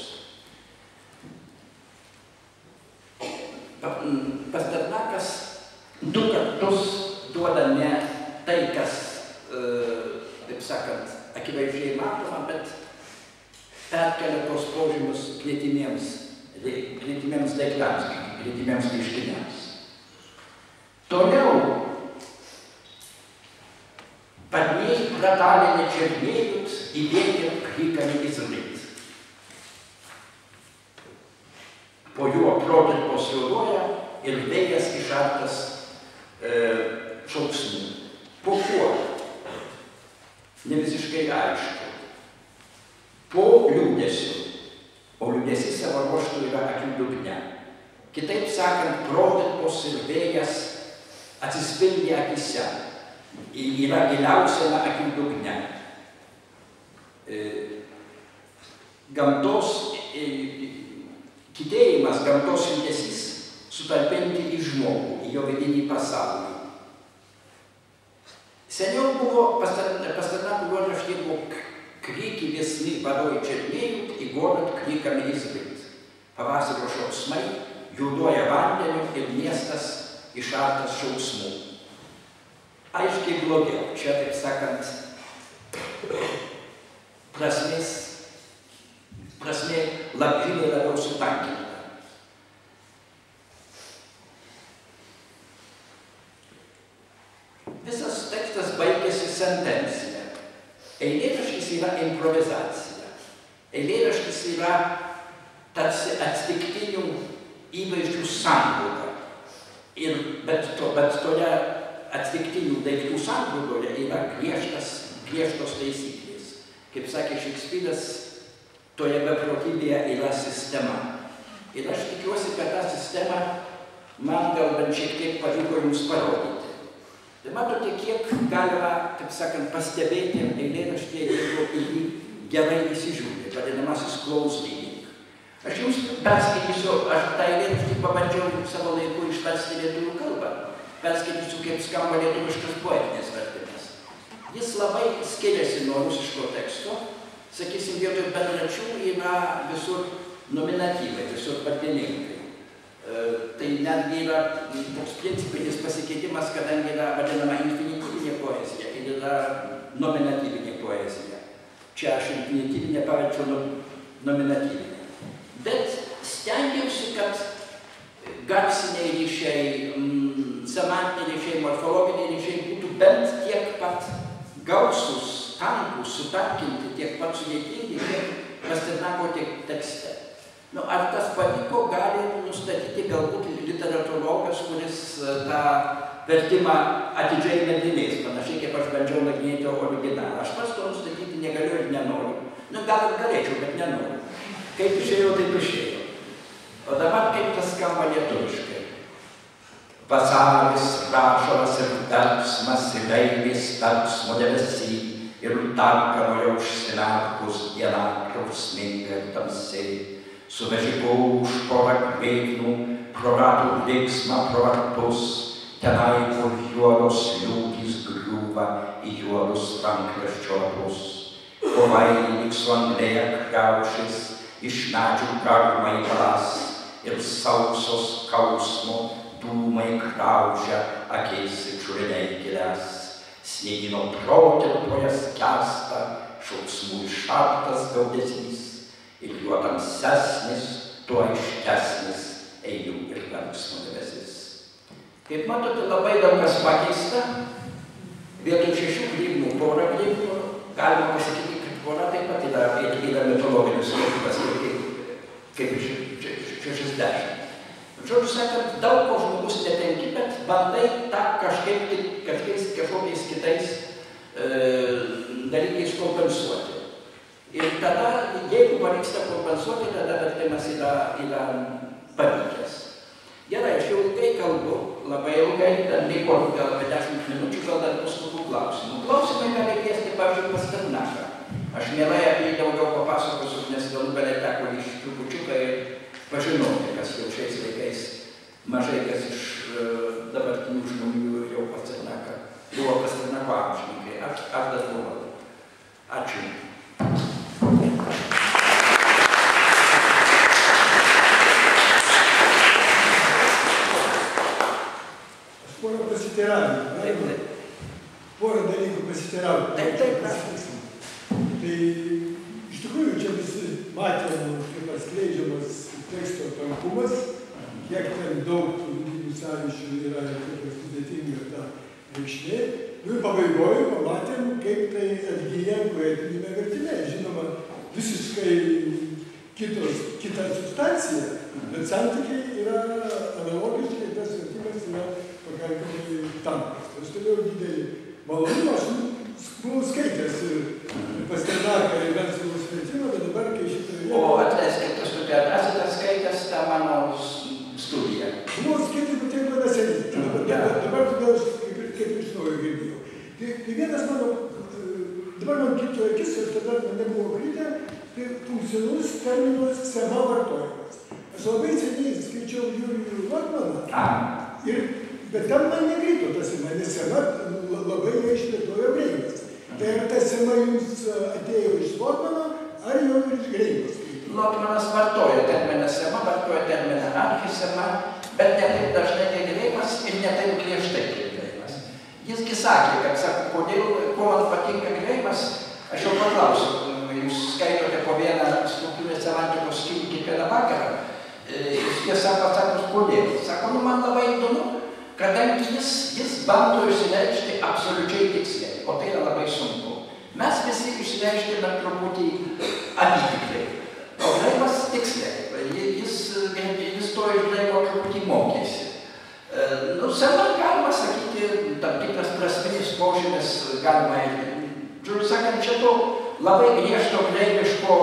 Pasternakas 2 kartus duoda ne tai, kas, taip sakant, akivaizdžiai matoma, bet perkelia tos požymius gretimiems daiktams, gretimiems reiškiniams. Toliau Подней проталины чернеют, и ветер криками изрыт. Po juo protarpo svyruoja ir vėjas išartas šauksmų. Po kuo? Ne visiškai aišku. Po liūdesiu. O liūdesys savo ruožtu yra akių dugne. Kitaip sakant, protarpos ir vėjas atsispindi akise. Yra giliausiame akių dugne. Gamtos kitėjimas, gamtos judesys sutalpinti į žmogų, į jo vidinį pasaulį. Seniau buvo, Pasternako juodraštyje buvo kriki viesni vadoj černėjut, į gorod krikami izrit. Pavasario šauksmai juoduoja vandeniu ir miestas išartas šauksmų. Aiškiai blogiau, čia, taip sakant, prasmė žymiai labiau sutankinta. Visas tekstas baigėsi sentencija. Eilėraštis yra improvizacija. Eilėraštis yra tarsi atsitiktinių įvaizdžių sangrūda. Bet toje atsitiktinių daiktų sangrūdoje yra griežtos taisyklės. Kaip sakė Šekspyras, toje beprotybėje yra sistema. Ir aš tikiuosi, kad tą sistemą man gal bent šiek tiek pavyko jums parodyti. Tai matote, kiek galima, taip sakant, pastebėti eilėraštyje, jeigu į jį gerai įsižiūrė, vadinamasis close reading. Aš jums perskaitysiu, aš tą eilėraštį pabandžiau savo laiku išversti lietuvių kalbą. Perskaitysiu, kaip skamba lietuviškas poetinis vertimas. Jis labai skiriasi nuo rusiško teksto. Sakysim, vietoj bendračių yra visur nominatyvai, visur vardininkai. Tai netgi yra toks principinis pasikeitimas, kadangi yra vadinama infinityvinė poezija ir yra nominatyvinė poezija. Čia aš infinityvinė paverčiau nominatyvinė. Bet stengiausi, kad garsiniai ryšiai, semantiniai ryšiai, morfologiniai ryšiai būtų bent tiek pat gausus, tankūs, sutankinti, tiek pat sudėtingi, kiek Pasternako tekste. Ar tas pavyko, gali nustatyti galbūt literatūrologas, kuris tą vertimą atidžiai nagrinės, panašiai kaip aš bandžiau nagrinėti originalą. Aš pats to nustatyti negaliu ir nenoriu. Nu, gal ir galėčiau, bet nenoriu. Kaip išėjo, taip išėjo. O dabar kaip tas skamba lietuviškai. Vasaris, rašaras ir tarpsmas, ir gailės tarpsmo debesy, ir tankanoje užsimerkus diena krausminga ir tamsiai. Suvežikau už porą kvėpnų, pro ratų veiksmą pro vartus, tenai, kur juodos liūtys griūva į juodus rankraščio lapus. Kovai lyg su anglėje kriaušės, iš medžių garmaivalas ir sausos kausmo dūmai graužia akis ir čiurliai gilias. Sniegino protirpoje skęsta, šauksmų išartas gaudesys ir juo tamsesnis, tuo aiškesnis eilių ir verksmo debesis. Kaip matote, labai daug kas pakeista. Vietoj 6 grivnų porą grivnų, galima pasakyti, kad pora taip pat yra mitologinis skirtumas, kaip 60. Žodžiu sakant, daug ko žmogus netenki, bet bandai tą kažkokiais kitais dalykais kompensuoti. Ir tada, jeigu pavyksta kompensuoti, tada vertimas yra pavykęs. Gerai, aš jau ilgai kalbu, labai ilgai, dar liko gal apie 10 minučių, gal dar bus kokių klausimų. Klausimai gali kviesti, pavyzdžiui, Pasternaką. Aš mielai apie jį daugiau papasakosiu, nes galų gale teko iš trupučiuką ir pažinoti, kas jau šiais laikais mažai kas iš dabartinių žmonių jau Pasternaką buvo Pasternako amžininkai. Aš dar buvau. Ačiū. Porą pasiteiravimų. Porą dalykų pasiteiravimų. Taip. Tai iš tikrųjų čia visi matėm, kaip atskleidžiamas teksto tankumas, kiek ten daug vidinių sąryšių yra ir kaip sudėtinga ta reikšmė. Ir pabaigoje pamatėm, kaip tai atgyja poetinėme vertime. Žinoma, visiškai kita substancija, bet santykiai yra analogiškai, tas vertimas yra pakankamai tankas. Aš turėjau didelį malonumą, aš buvau skaitęs Pasternaką ir Venclovos vertimą, bet dabar, kai šitą vietą... O, atleiskit, esate skaitęs tą mano studiją. Buvau skaitęs, bet tai buvo neseniai. Dabar todėl aš kaip iš naujo girdėjau. Tai vienas mano... Dabar man kito akis, aš tada nebuvo kritę, tai funkcionalus terminas sema vartojimas. Aš labai seniai skaičiau Jurijų Lotmaną, bet ten man nekrito ta sema, nes sema labai ją išplėtojo Greimas. Tai ar ta sema jums atėjo iš Lotmano, ar jau iš Greimos? Lotmanas vartojo terminą sema, vartojo terminą archisema, bet ne taip dažnai kaip Greimas ir ne taip griežtai kaip Greimas. Jisgi sakė, kad sako, kodėl, ko man patinka Greimas, aš jau paklausiu, jūs skaitote po vieną struktūrinės semantikos skyrių kiekvieną vakarą, jis tiesą pasakus, kodėl. Sako, man labai įdomu, kadangi jis bando išsireikšti absoliučiai tiksliai, o tai yra labai sunku. Mes visi išsireiškime truputį apytikliai, o Greimas tiksliai. Jis to iš Greimo truputį mokėsi. Sema galima sakyti, tam tikras prasminis požymis galima ir, žiūrėjau sakant, čia to labai griežto greimiško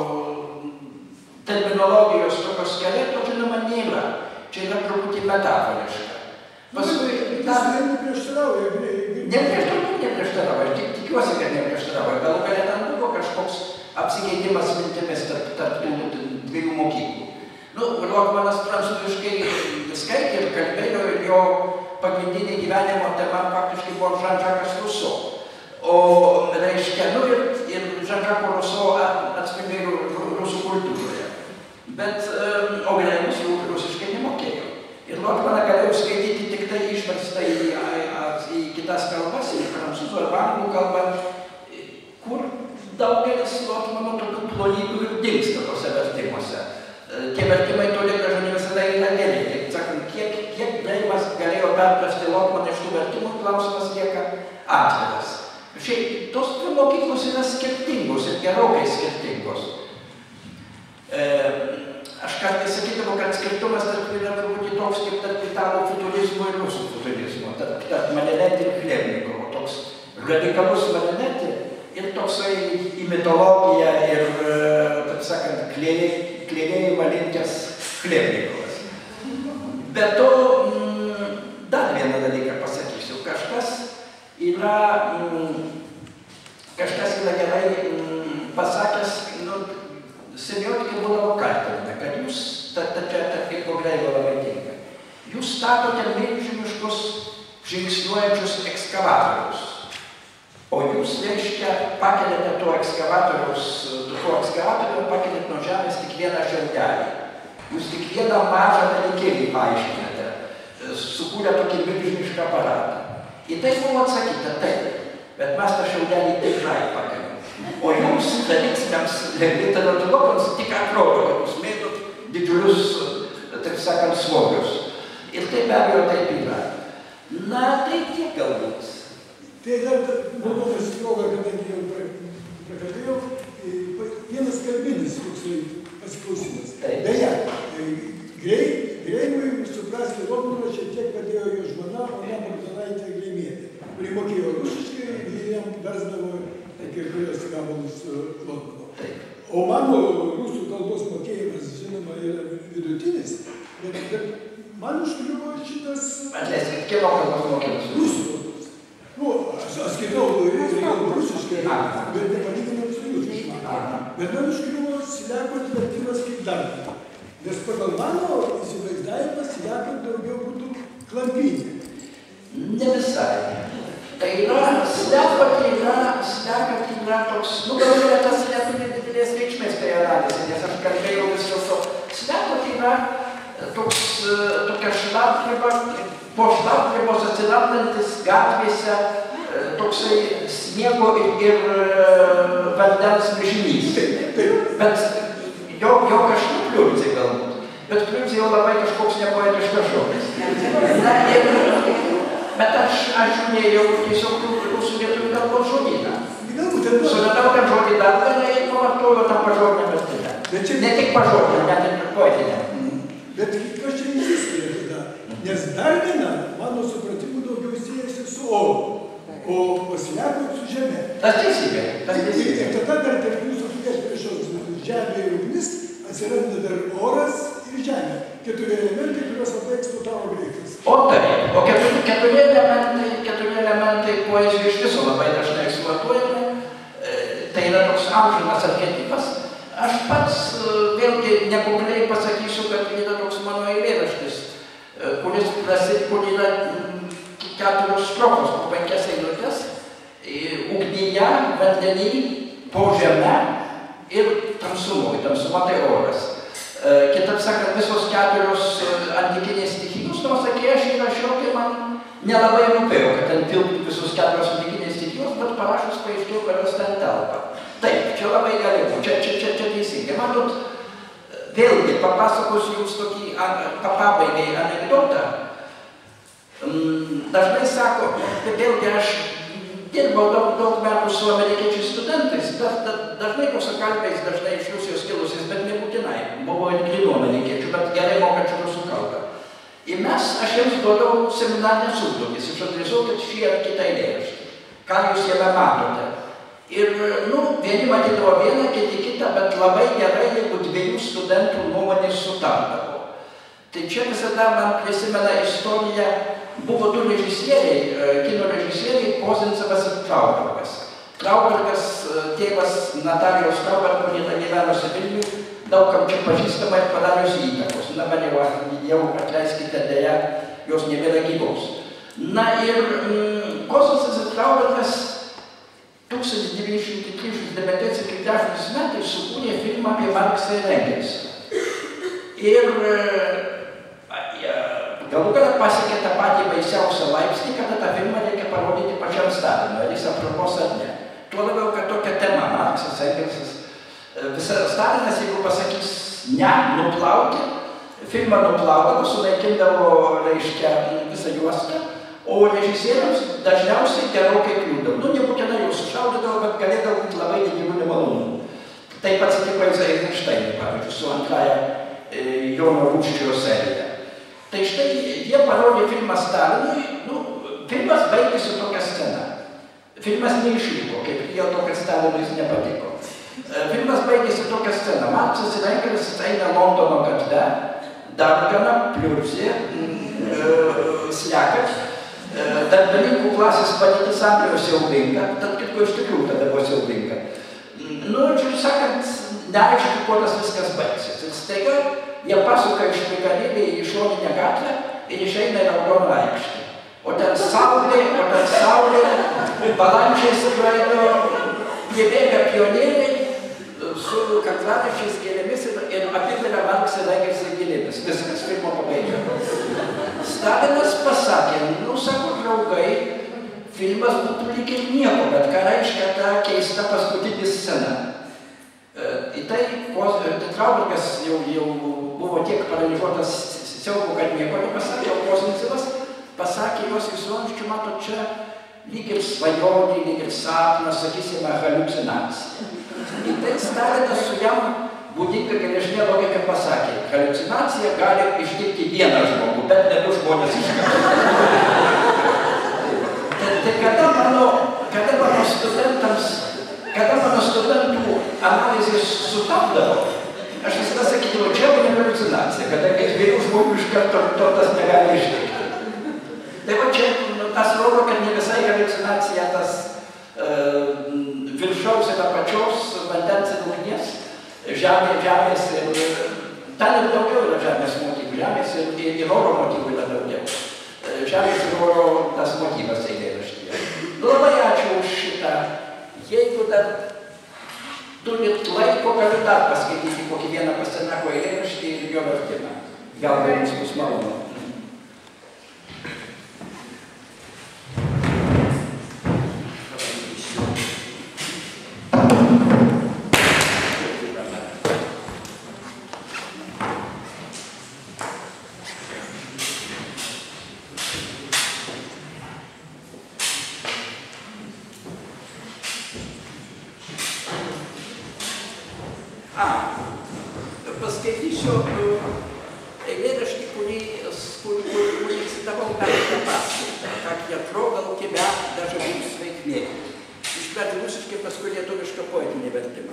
terminologijos tokio skeleto, žinoma, nėra. Čia yra truputį metaforiška. Paskui... Jis neprieštarauja. Neprieštarauja. Tikiuosi, kad neprieštarauja. Galų gale ten buvo kažkoks apsikeitimas mintimis tarp tų dviejų mokyklų. Lotmanas prancūziškai skaitė ir kalbėjo ir jo pagrindinė gyvenimo tema faktiškai buvo Jean-Jacques Rousseau. O, reiškia, ir Jean-Jacques Rousseau atspindėjo rusų kultūroje. Bet, o Greimas jau rusiškai nemokėjo. Ir Lotmaną galėjau skaityti tik tai išverstą į kitas kalbas, į prancūzų arba anglų kalbą, kur daugelis Lotmano tokių plonybių ir dingsta tose vertimuose. Tie vertimai toli gražu ne visada yra geri. Taip sakant, kiek Greimas galėjo perprasti Lotmaną iš tų vertimų, klausimas lieka atviras. Šiaip, tos dvi mokyklos yra skirtingos ir gerokai skirtingos. Aš kartais sakydavau, kad skirtumas tarp yra truputį toks, kaip tarp italų futurizmo ir rusų futurizmo, tarp Marinetti ir Chlebnikovo. Toks radikalus Marinetti ir toksai į mitologiją ir, taip sakant, klėjėjimą linkęs Chlebnikovas. Bet to dar vieną dalyką pasakysiu. Kažkas yra gerai pasakęs, semiotikai būdavo kaltinama, kad jūs, čia kaip Gogleivo labai tinka, jūs statote milžiniškus žingsniuojančius ekskavatorius, o jūs, reiškia, pakeliate tuo ekskavatoriu pakeliate nuo žemės tik vieną šiaudelį. Jūs tik vieną mažą dalykėlį paaiškinate, sukūrė tokį milžinišką aparatą. Į tai buvo atsakyta taip, bet mes tą šiaudelį tikrai pakeliam. O jums, tradiciniams literatūrologams, tik atrodo, kad jūs mėtot didžiulius, taip sakant, svorius. Ir tai be abejo taip yra. Na, tai tiek galbūt. Tai dar naudotas proga, kadangi jau prakalbėjau, vienas kalbinis toksai pasiklausimas. Beje, Greimui suprasti Lotmaną šiek tiek padėjo jo žmona, Ona Bogdanaitė Greimienė, kuri mokėjo rusiškai ir jam versdavo kai kurios gabalus Lotmano. O mano rusų kalbos mokėjimas, žinoma, yra vidutinis, bet man užkliuvo šitas... Atleiskit, kiek kalbos mokėjimas? Rusų kalbos. Nu, aš skaitau rusiškai, bet nepalyginant su jūsų išmanau. Bet man užkliuvo Siliakot vertimas kaip darbą. Nes pagal mano įsivaizdavimą Siliakot daugiau būtų klampynė. Ne visai. Tai yra, Siliakot yra toks, galbūt tas neturi didelės reikšmės tai analizė, nes aš kalbėjau vis dėlto. Siliakot yra tokia šlapdriba, po šlapdribos atsirandantis gatvėse toksai sniego ir vandens mišinys. Bet jo kažkaip pliurzė galbūt. Bet pliurzė jau labai kažkoks nepoetiškas žodis. Bet aš žiūrėjau tiesiog rusų lietuvių kalbos žodyną. Suradau ten žodį darganą ir pavartojau tą pažodinę vertimą. Ne tik pažodinę, net ir poetinę. Bet kas čia įsiskiria tada? Nes dargana, mano supratimu, daugiau siejasi su oru, o Siliakot su žeme. Tas teisybė. Ir tada dar tarp jūsų priešpriešos žemė ir ugnis atsiranda dar oras ir žemė. Keturi elementai, kuriuos labai eksploatavo graikas. O taip, o keturi elementai poezijų iš viso labai dažnai eksploatuojami. Tai yra toks amžinas archetipas. Aš pats vėlgi nepopuliariai pasakysiu, kad yra toks mano eilėraštis, kur yra 4 strofos, po 5 eilutės. Ugnyje, vandeny, po žeme ir tamsumoj. Tamsuma tai oras. Kitaip sakant, visos 4 antikinės stichijos, nors sakė, aš įrašiau, tai man nelabai rūpėjo, kad ten tilptų visos 4 antikinės stichijos, bet parašus paaiškėjo, kad jos ten telpa. Taip, čia labai gali būti, čia teisingai. Matot, vėlgi papasakosiu jums tokį pabaigai anekdotą. Dažnai sako, vėlgi aš dirbau daug metų su amerikiečiais studentais, dažnai rusakalbiais, dažnai iš Rusijos kilusiais, bet nebūtinai. Buvo ir grynų amerikiečių, bet gerai mokančių rusų kalbą. Ir aš jiems duodavau seminarinės užduotis, išanalizuokit šį ar kitą eilėraštį. Ką jūs jame matote? Ir, vieni matydavo vieną, kiti kitą, bet labai gerai, jeigu 2 studentų nuomonės sutardavo. Tai čia visada man prisimena istoriją, buvo 2 režisieriai, kino režisieriai, Kozincevas ir Traubergas. Traubergas, tėvas Natalijos Trauberg, kuri gyvenusi Vilniuje, daugam čia pažįstama ir padariusi įtakos. Na, man jau atleiskite, dėja, jos nebėra gyvos. Na ir Kozincevas ir Traubergas 1939 metais sukūrė filmą apie Marksą ir Engelsą. Ir galų galę pasiekė tą patį baisiausią laipsnį, kada tą filmą reikia parodyti pačiam Stalinui, ar jis aprobos ar ne. Tuo labiau, kad tokia tema, Marksas, Engelsas, Stalinas, jeigu pasakys ne, nuplauti, filmą nuplaudavo, sunaikindavo, reiškia, visą juostą, o režisieriams dažniausiai gerokai kliūdavo. Nebūtinai jau sušaudydavo, bet galėdavo būti labai didelių nemalonumų. Taip atsitiko Eizenšteinui, pavyzdžiui, su antrąja Jono Rūščio serija. Tai štai jie parodė filmą Stalinui, filmas baigėsi tokia scena. Filmas neišliko, kaip dėl to, kad Stalinui jis nepatiko. Filmas baigėsi tokia scena. Marksas ir Engelis eina Londono gatve, Dargana, Pliurzė, Slekat, darbininkų klasės padėtis Anglijos siaubinga, tad kitko iš tikrųjų tada buvo siaubinga. Nu, žiūrėjau sakant, neaišku, kuo tas viskas baigsis. Ir staiga jie pasuka iš Piccadilly į šoninę gatvę ir išeina į Raudoną aikštę. O ten saulė, balandžiai skraido, pribėga pionieriai su kaklaraiščiais gėlėmis ir apipilia Marksą ir Engelsą gėlėmis. Viskas filmo pabaiga. Stalinas pasakė, nu, sako, draugai, filmas būtų lyg ir nieko, bet ką reiškia ta keista paskutinė scena. Į tai Traubergas jau buvo tiek paralyžiuotas siaubo, kad nieko nepasakė, o Koznicevas pasakė jos visuomenčių, mato, čia lyg ir svajonė, lyg ir sapnas, sakysime, haliucinacija. Į tai Stalinas su jam būdinga geležinė logika pasakė, haliucinacija gali ištikti vieną žmogų, bet ne du žmonės iš karto. Tai kada mano studentų analizės sutapdavo, aš visada sakydavau, čia buvo haliucinacija, kadangi dviejų žmonių iš karto tas negali ištikti. Tai va čia tas rodo, kad ne visai haliucinacija tas viršaus ir apačios vandens ir ugnies, žemės ir ten ir daugiau yra žemės motyvų, žemės ir oro motyvų yra daugiau. Žemės ir oro tas motyvas eilėraštyje. Labai ačiū už šitą. Jeigu dar turit laiko, galiu dar paskaityti kokį vieną Pasternako eilėraštį ir jo vertimą. Gal jums bus malonu. Paskaitysiu eilėraštį, kurį citavau Petro paskaitą, как я трогал тебя, даже в своих медиях. Iš pradžių rusiškai, paskui lietuvišką poetinį vertimą.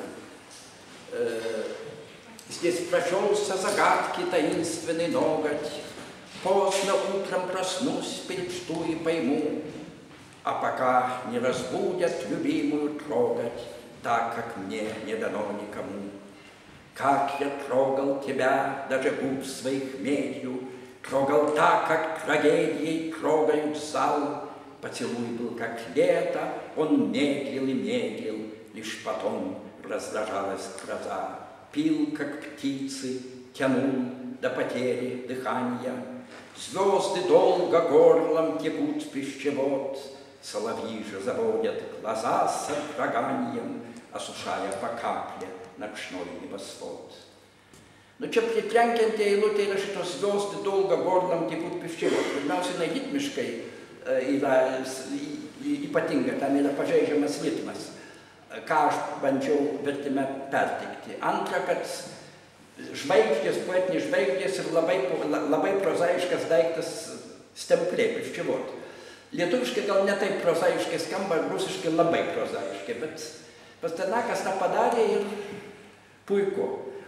Здесь прошелся загадки таинственный ноготь, поздно утром проснусь, перечту и пойму, а пока не разбудят любимую трогать, так как мне не дано никому. Как я трогал тебя, даже губ своих медью, трогал так, как трагедией трогают зал. Поцелуй был, как лето, он медлил и медлил, лишь потом раздражалась гроза. Пил, как птицы, тянул до потери дыхания. Звезды долго горлом текут в пищевод, соловьи же заводят глаза с содроганием, осушая по капле ночной небосвод. Nu čia pritrenkianti eilutė yra šitos звезды долго горлом текут в пищевод. Pirmiausia, jinai ritmiškai yra ypatinga, tam yra pažeidžiamas ritmas, ką aš bandžiau vertime perteikti. Antra, kad žvaigždės, poetinės žvaigždės ir labai prozaiškas daiktas stemplė, pищевод. Lietuviškai gal ne taip prozaiškai skamba, rusiškai labai prozaiškai, bet Pasternakas tą padarė ir puiku.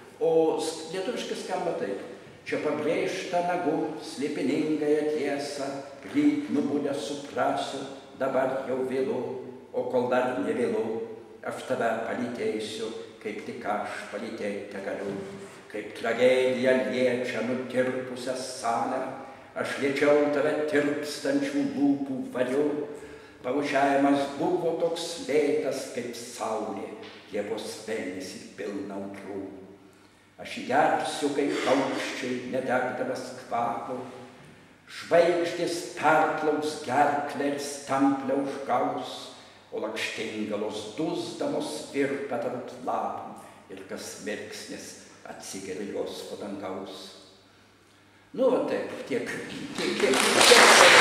O lietuviškai skamba taip. Čia pabrėžta nagu slėpiningąją tiesą, ryt nubudęs suprasiu, dabar jau vėlu, o kol dar ne vėlu, aš tave palytėsiu, kaip tik aš palytėti galiu. Kaip tragedija liečia nutirpusią salę, aš liečiau tave tirpstančių lūpų variu. Pabučiavimas buvo toks lėtas kaip saulė, Liepos mėnesį pilna audrų. Aš įgersiu kaip paukščiai, nedegdamas kvapo, žvaigždės perplaus gerklę ir stamplę užgaus, o lakštingalos dusdamos virpa tarp lapų ir kas mirksnis atsigeria jos po dangaus. Nu, va taip, tiek.